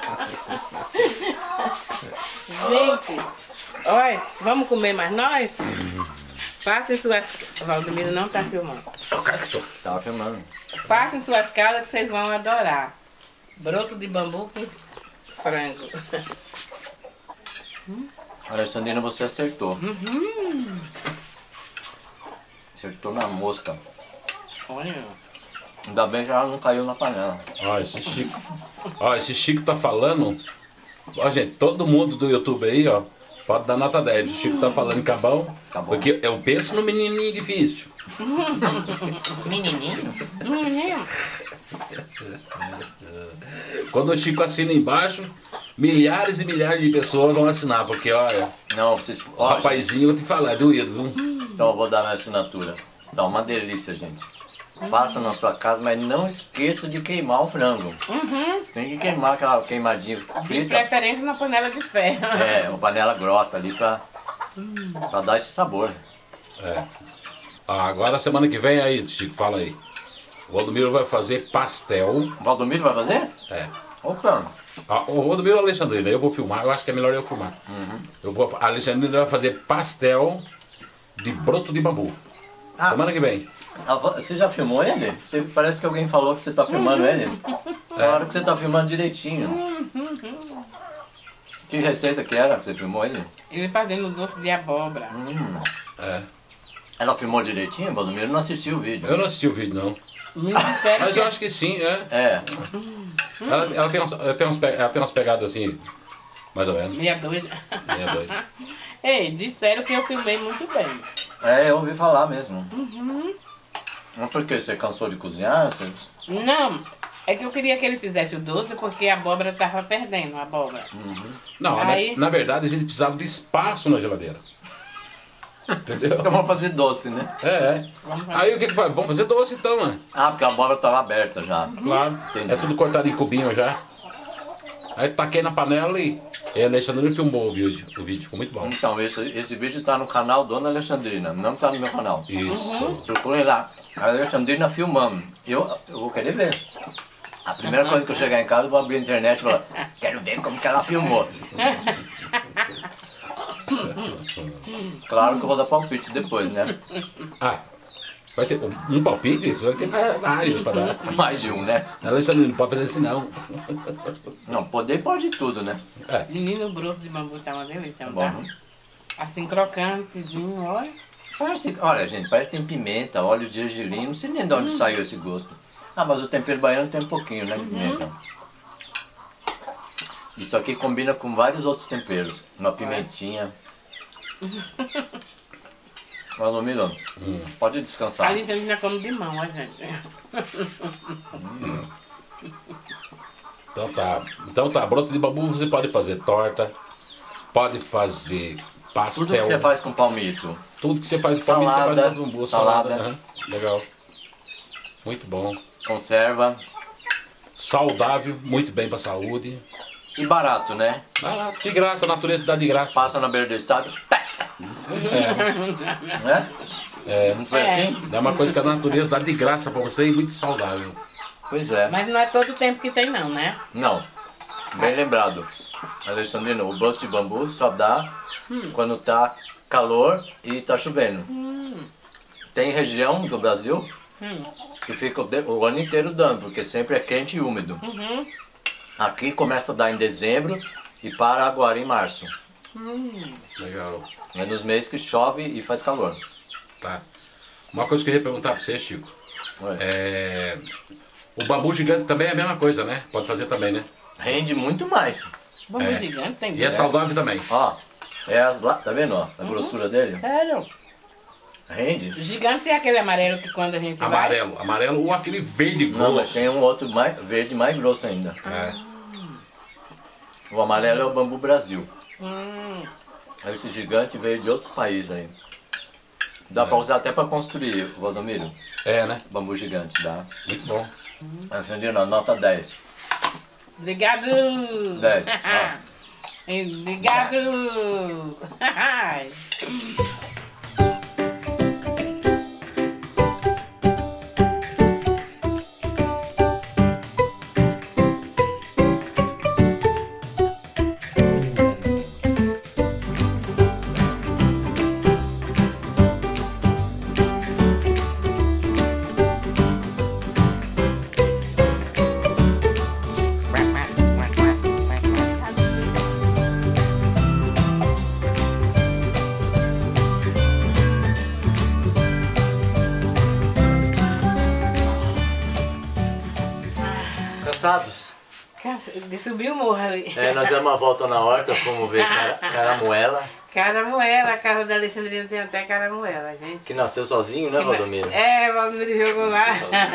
Gente, olha, vamos comer mais nós? Façam suas... O Valdomiro não tá filmando. Tava filmando. Façam suas casas que vocês vão adorar. Broto de bambu com frango. Alessandrina, você acertou. Uhum. Acertou na mosca. Olha. Ainda bem que ela não caiu na panela. Ó, esse Chico. Ó, esse Chico tá falando. Ó, gente, todo mundo do YouTube aí, ó, pode dar nota dez. O Chico tá falando que é bom. Tá bom. Porque eu penso no menininho difícil. Menininho? Menino. Quando o Chico assina embaixo, milhares e milhares de pessoas vão assinar. Porque, olha, Não, vocês. o Ó, rapazinho, eu vou te falar, é doído, viu? gente, então eu vou dar minha assinatura. Tá uma delícia, gente. Faça na sua casa, mas não esqueça de queimar o frango. Uhum. Tem que queimar aquela queimadinha De frita. preferência na panela de ferro. É, uma panela grossa ali pra, pra dar esse sabor. É. Ah, agora semana que vem aí, Chico, fala aí. O Valdomiro vai fazer pastel. O Valdomiro vai fazer? É. Opa! Ah, o Valdomiro e a Alexandrina, eu vou filmar, eu acho que é melhor eu filmar. Eu vou, a Alexandrina vai fazer pastel de broto de bambu. Ah. Semana que vem. Ah, você já filmou ele? Tem- Parece que alguém falou que você tá filmando ele. Claro que você tá filmando direitinho. Que receita que era que você filmou ele? Ele fazendo doce de abóbora. Hum. É. Ela filmou direitinho, Valdomiro? Não assistiu o vídeo. Eu não assisti o vídeo, não. Ministério Mas que- eu acho que sim, é. É. Ela, ela, tem, umas, ela, tem, umas, pe- ela tem umas pegadas assim, mais ou menos. Meia doida. Meia doida. Ei, disseram que eu filmei muito bem. É, eu ouvi falar mesmo. Mas por que? Você cansou de cozinhar? Você... Não, é que eu queria que ele fizesse o doce porque a abóbora tava perdendo a abóbora. Não, Aí- na, na verdade a gente precisava de espaço na geladeira. Entendeu? Então vamos fazer doce, né? É, é. Vamos fazer. Aí o que que faz? Vamos fazer doce então, né? Ah, porque a abóbora tava aberta já. Claro. Entendi. É tudo cortado em cubinho já. Aí taquei na panela e, e a Alexandrina filmou o vídeo. O vídeo ficou muito bom. Então, esse, esse vídeo tá no canal Dona Alexandrina, não tá no meu canal. Isso. Procurem lá. A Alexandrina filmando. Eu, eu vou querer ver. A primeira coisa que eu chegar em casa, eu vou abrir a internet e falar, quero ver como que ela filmou. Claro que eu vou dar palpite depois, né? Ah, vai ter um, um palpite? Isso vai ter vários para dar. Mais de um, né? A Alexandrina não pode fazer assim não. Não, poder pode tudo, né? É. Menino, o broto de bambu tá uma delícia, não Bom, tá? né? Assim, crocantezinho, olha. Parece, olha, gente, parece que tem pimenta, óleo de gergelim, não sei nem de onde saiu esse gosto. Ah, mas o tempero baiano tem um pouquinho, né, de pimenta. Isso aqui combina com vários outros temperos. Uma pimentinha. Valdomiro, pode descansar. A gente ainda come de mão, ó, gente. Então tá. Então tá, broto de bambu você pode fazer torta, pode fazer pastel. Tudo que você faz com palmito. Tudo que você faz com palmito, você Salada, faz com bambu, salada. salada. aham, legal. Muito bom. Conserva. Saudável, muito bem pra saúde. E barato, né? Ah, lá, de graça, a natureza dá de graça. Passa na beira do estado. É. Né? É, não foi É. assim? É uma coisa que a natureza dá de graça pra você e muito saudável. Pois é. Mas não é todo tempo que tem não, né? Não. Bem lembrado. Alexandrino, o broto de bambu só dá hum. quando tá calor e tá chovendo. Hum. Tem região do Brasil Hum. que fica o, de, o ano inteiro dando, porque sempre é quente e úmido. Uhum. Aqui começa a dar em dezembro e para agora em março. Hum. Legal. É nos meses que chove e faz calor. Tá. Uma coisa que eu ia perguntar pra você, Chico. Ué. É... O bambu gigante também é a mesma coisa, né? Pode fazer também, né? Rende muito mais. Bambu É. gigante tem E é saudável também. Ó, é as lá, tá vendo ó, a grossura dele? Sério? Rende. O gigante é aquele amarelo que quando a gente vai... Amarelo. Amarelo ou aquele verde Não, mas grosso. tem um outro mais, verde mais grosso ainda. É. O amarelo é o bambu Brasil. Hum. Esse gigante veio de outros países aí. Dá É. pra usar até pra construir, Valdomiro. É, né? Bambu gigante, dá. Muito bom. Alexandrino, nota dez. Obrigado! dez. Ah. Obrigado! Cansados? De subir o morro ali. É, nós demos uma volta na horta, fomos ver cara, caramuela, Caramuela, a casa da Alexandrina tem até caramuela, gente. que nasceu sozinho, né, Valdomiro? É, o Valdomiro jogou lá.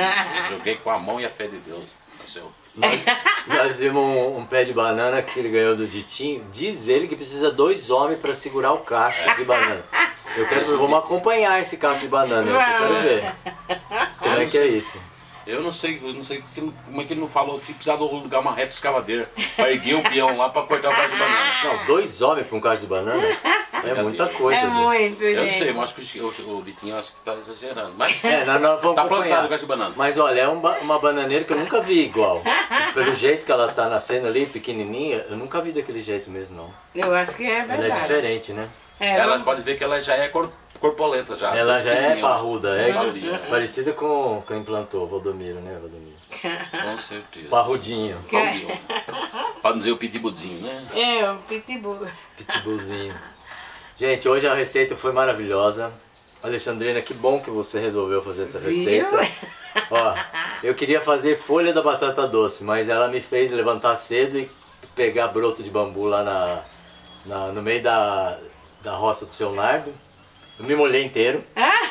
Eu joguei com a mão e a fé de Deus. Nasceu. Nós, nós vimos um, um pé de banana que ele ganhou do Ditinho. Diz ele que precisa dois homens para segurar o cacho de banana. Eu quero, vamos acompanhar esse cacho de banana, eu quero ver. Como é que é isso? Eu não sei, eu não sei que- como é que ele não falou que precisava alugar uma reta escavadeira para erguer o peão lá para cortar o cacho de banana. Não, dois homens para um cacho de banana? É muita coisa, É viu? muito, Eu não gente. sei, mas acho que o, o Vitinho acho que tá exagerando. Mas É, nós, nós vamos tá acompanhar. plantado o cacho de banana. Mas olha, é um ba- uma bananeira que eu nunca vi igual. Pelo jeito que ela tá nascendo ali, pequenininha, eu nunca vi daquele jeito mesmo, não. Eu acho que é verdade. Ela é diferente, né? É, Ela pode ver que ela já é cor, corpulenta já. Ela já é pequenininha, parruda, é Parrudinha. parecida com quem implantou, Valdomiro, né, Valdomiro? Com certeza. Parrudinho, Parrudinho. Para não dizer o pitibudinho, né? É, o pitbull. pitbullzinho. Gente, hoje a receita foi maravilhosa. Alexandrina, que bom que você resolveu fazer essa Viu? receita. Ó, eu queria fazer folha da batata doce, mas ela me fez levantar cedo e pegar broto de bambu lá na, na- no meio da, da roça do seu Nardo. Eu me molhei inteiro.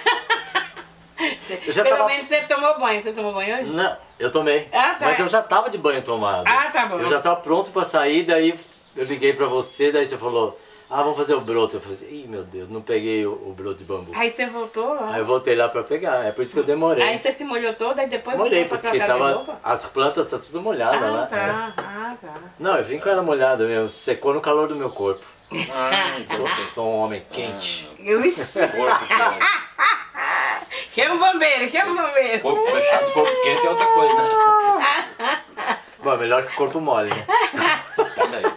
Eu já Pelo tava- menos você tomou banho. Você tomou banho hoje? Não, eu tomei. Ah, tá. Mas eu já tava de banho tomado. Ah, tá bom. Eu já tava pronto pra sair, daí eu liguei pra você, daí você falou, ah, vamos fazer o broto. Eu falei assim, ih, meu Deus, não peguei o, o broto de bambu. Aí você voltou lá. Aí eu voltei lá pra pegar, é por isso que eu demorei. Aí você se molhou toda e depois Molhei, voltou pra porque trocar de tava, roupa? as plantas tá tudo molhadas Ah, lá. né? tá. Ah, tá. Não, eu vim com ela molhada mesmo, secou no calor do meu corpo. Ah, Sou, então. eu sou um homem quente. Isso. Corpo, que- Chama o bombeiro, chama o bombeiro. corpo fechado, corpo quente é outra coisa, né? Bom, melhor que corpo mole, né? Também.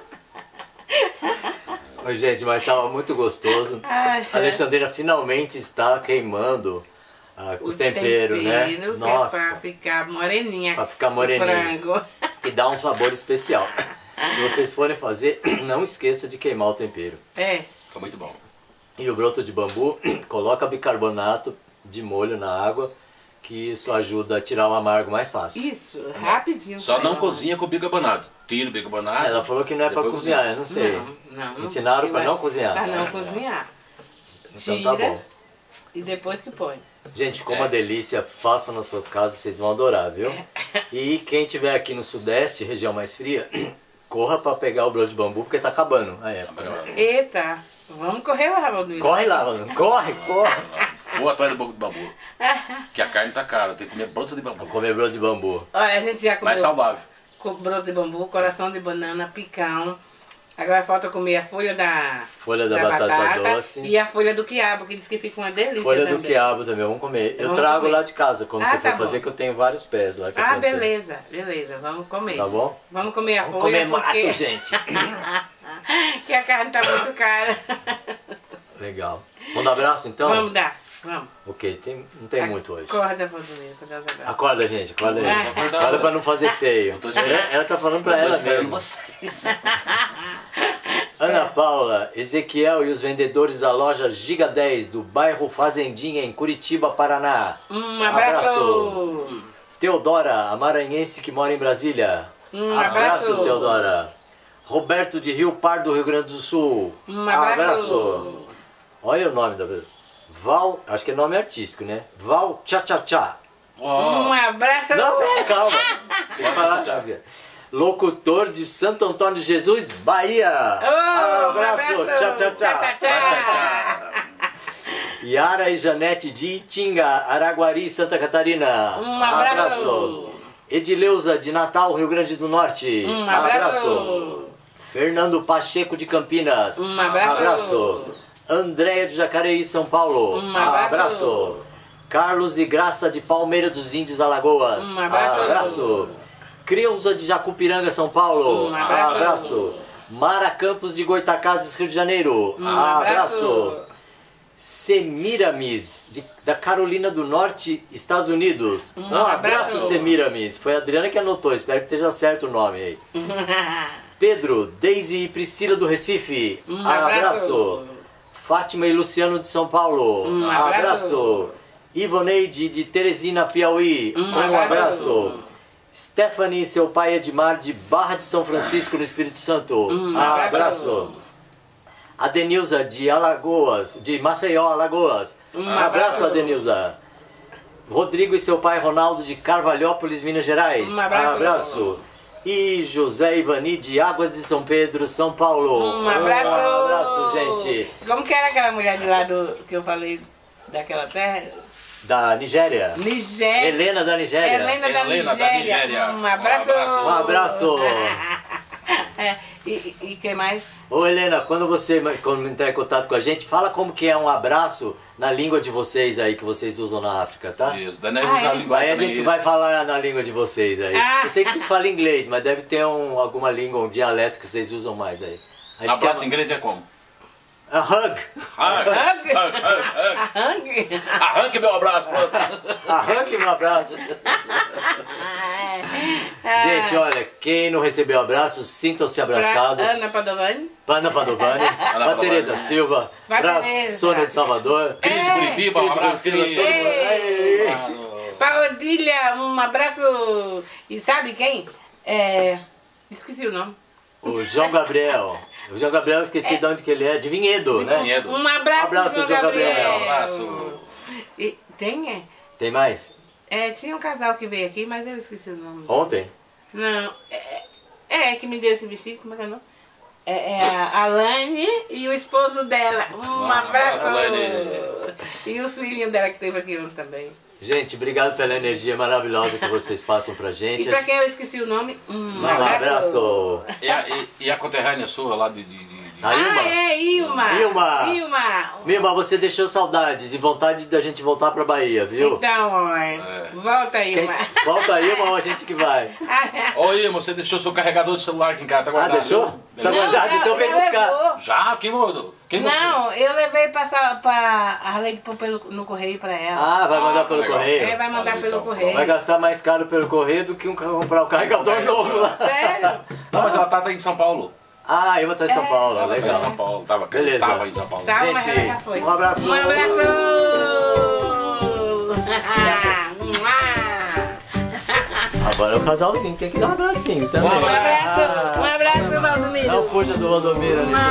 Mas, gente, mas tava muito gostoso. Ai, A Alexandrina finalmente está queimando ah, os temperos, né? tempero, que Nossa, é pra ficar moreninha. pra ficar o moreninha. frango. E dá um sabor especial. Se vocês forem fazer, não esqueça de queimar o tempero. É. Fica muito bom. E o broto de bambu, coloca bicarbonato de molho na água, que isso ajuda a tirar o amargo mais fácil. Isso, rapidinho. Só sai não logo. cozinha com bicarbonato. Tira o bicarbonato. Ela falou que não é pra depois cozinhar, cozinha. eu não sei. Não, não. Ensinaram eu pra não acho- cozinhar. Pra não cozinhar. Então tá Tira. bom. E depois que põe. Gente, ficou É. uma delícia, façam nas suas casas, vocês vão adorar, viu? E quem tiver aqui no Sudeste, região mais fria, corra pra pegar o broto de bambu, porque tá acabando a época. né? Eita, vamos correr lá, Valdomiro. Corre lá, mano. Corre, corre. Vou atrás do bambu de bambu. Que a carne tá cara, tem que comer broto de bambu. Vou comer broto de bambu. Olha, a gente já comeu Mais saudável. com broto de bambu, coração de banana, picão, Agora falta comer a folha da, Folha da batata doce. E a folha do quiabo, que diz que fica uma delícia Folha também. do quiabo também, vamos comer. Eu Vamos trago comer. lá de casa, quando Ah, você tá for fazer, bom. que eu tenho vários pés lá. Que eu Ah, plantei. beleza, beleza, vamos comer. Tá bom? Vamos comer a Vamos folha comer porque... mato, gente. que a carne tá muito cara. Legal. Vamos dar abraço, então? Vamos dar, vamos. Ok, tem, não tem muito hoje. Acorda, Valdomiro, pra dar os abraços. Acorda, gente, acorda aí. Ah. Acorda pra não fazer feio. tô te- Ela, ela tá falando pra Eu tô ela esperando mesmo. vocês. Ana Paula, Ezequiel e os vendedores da loja Giga dez do bairro Fazendinha, em Curitiba, Paraná. Um abraço. Teodora, a maranhense que mora em Brasília. Um abraço. Teodora. Roberto de Rio Pardo, Rio Grande do Sul. Um abraço. Olha o nome da pessoa. Val, acho que é nome artístico, né? Val Tchá Tchá Tchá. Um abraço. Não, pera, calma. Tem que falar, tchau, filha. Locutor de Santo Antônio de Jesus, Bahia. Oh, Um um abraço. abraço. Tchau, tchau, tchau. Tchau, tchau. Yara e Janete de Itinga, Araguari, Santa Catarina. Um abraço. Edileuza de Natal, Rio Grande do Norte. Um abraço. Fernando Pacheco de Campinas. Um abraço. Andréia de Jacareí, São Paulo. Um abraço. Carlos e Graça de Palmeira dos Índios, Alagoas. Um abraço. Creuza de Jacupiranga, São Paulo. Um abraço. Mara Campos de Goitacazes, Rio de Janeiro. Um abraço. Semiramis, de, da Carolina do Norte, Estados Unidos. Um Um abraço, abraço. Semiramis. Foi a Adriana que anotou, espero que esteja certo o nome aí. Pedro, Deise e Priscila do Recife. Um abraço. Fátima e Luciano de São Paulo. Um abraço. Ivoneide de Teresina, Piauí. Um Um abraço. abraço. Stephanie e seu pai Edmar de Barra de São Francisco, no Espírito Santo. Um abraço. abraço. Adenilza de Alagoas, de Maceió, Alagoas. Um abraço, abraço. Adenilza. Rodrigo e seu pai Ronaldo de Carvalhópolis, Minas Gerais. Um abraço. E José Ivani de Águas de São Pedro, São Paulo. Um abraço. Um abraço, gente. Como que era aquela mulher de lá do, que eu falei daquela terra? Da Nigéria. Nigéria. Helena da Nigéria. Helena da Helena da Nigéria. Nigéria. Um abraço. Um abraço. É, e, e que mais? Ô Helena, quando você quando entrar em contato com a gente, fala como que é um abraço na língua de vocês aí, que vocês usam na África, tá? Isso, daí nós Ah, usar a é? linguagem Aí a também. gente vai falar na língua de vocês aí. Ah. Eu sei que vocês falam inglês, mas deve ter um, alguma língua, um dialeto que vocês usam mais aí. A gente Abraço quer- em inglês é como? A hug. Hug, Hug. hug, hug, hug. Arranque. Arranque meu abraço. A hug, meu abraço. Ah, Gente, olha, quem não recebeu abraço, sintam-se pra abraçados. Ana Padovani. Pra Ana Padovani, pra Padovani. Tereza Silva, Vai, pra Tereza. Sônia de Salvador. Cris É. Curitiba, um Cris abraço, Curitiba, Cris. todo mundo. Ei. Ah, Pra Odília, um abraço. E sabe quem? É... Esqueci o nome. O João Gabriel. O João Gabriel, eu esqueci de onde que ele é, de Vinhedo, né? Vinhedo. Um abraço, Um abraço, João João Gabriel. Gabriel. Um abraço. E, tem, é? Tem mais? É, tinha um casal que veio aqui, mas eu esqueci o nome. Ontem? Não, é, é que me deu esse vestido, como é que é o nome? É, é a Alane e o esposo dela. Um Ah, abraço. Alane. E os filhinhos dela que teve aqui ontem também. Gente, obrigado pela energia maravilhosa que vocês passam pra gente. E pra quem eu esqueci o nome, um Um abraço. E a, e, e a conterrânea sua lá de... de, de, de... A Ilma. Ah, é, Ilma. Ilma. Ilma. Milma, você deixou saudades e vontade da gente voltar pra Bahia, viu? Então, mãe, volta aí, Quem- Ilma. Volta aí, ou a gente que vai. Ô, Irma, você deixou seu carregador de celular aqui em casa, tá Ah, guardado? deixou? viu? Tá Beleza? guardado, então vem ela buscar. levou. Já? Quem mandou? Quem buscou? Não, eu levei passar pra a Arlene pôr pelo, no correio pra ela. Ah, vai mandar Ah, pelo legal. correio? É, vai mandar Valeu, pelo então. correio. Vai gastar mais caro pelo correio do que um, comprar um carregador É, novo lá. Sério? Não, mas ela tá, tá em São Paulo. Ah, a Ilma tá em São É. Paulo, Ela tá legal. em São Paulo. Tava, Beleza. tava em São Paulo. Tá, mas Gente, ela já foi. um abraço. Um abraço. Agora é o casalzinho, tem que dar um abracinho também. Um abraço, um Ah, abraço, Valdomiro. não fuja do Valdomiro ali.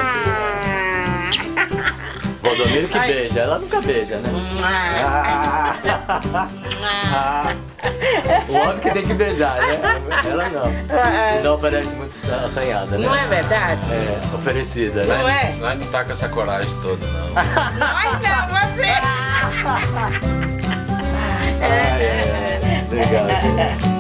Valdomiro que Ai. beija, ela nunca beija, né? Ah. Ah. O homem que tem que beijar, né? Ela não. Senão parece muito assanhada, né? Não é verdade? É, oferecida, né? Não é? Nós não tá com essa coragem toda, não. Nós não, você. Ai, ai, ai. Obrigado.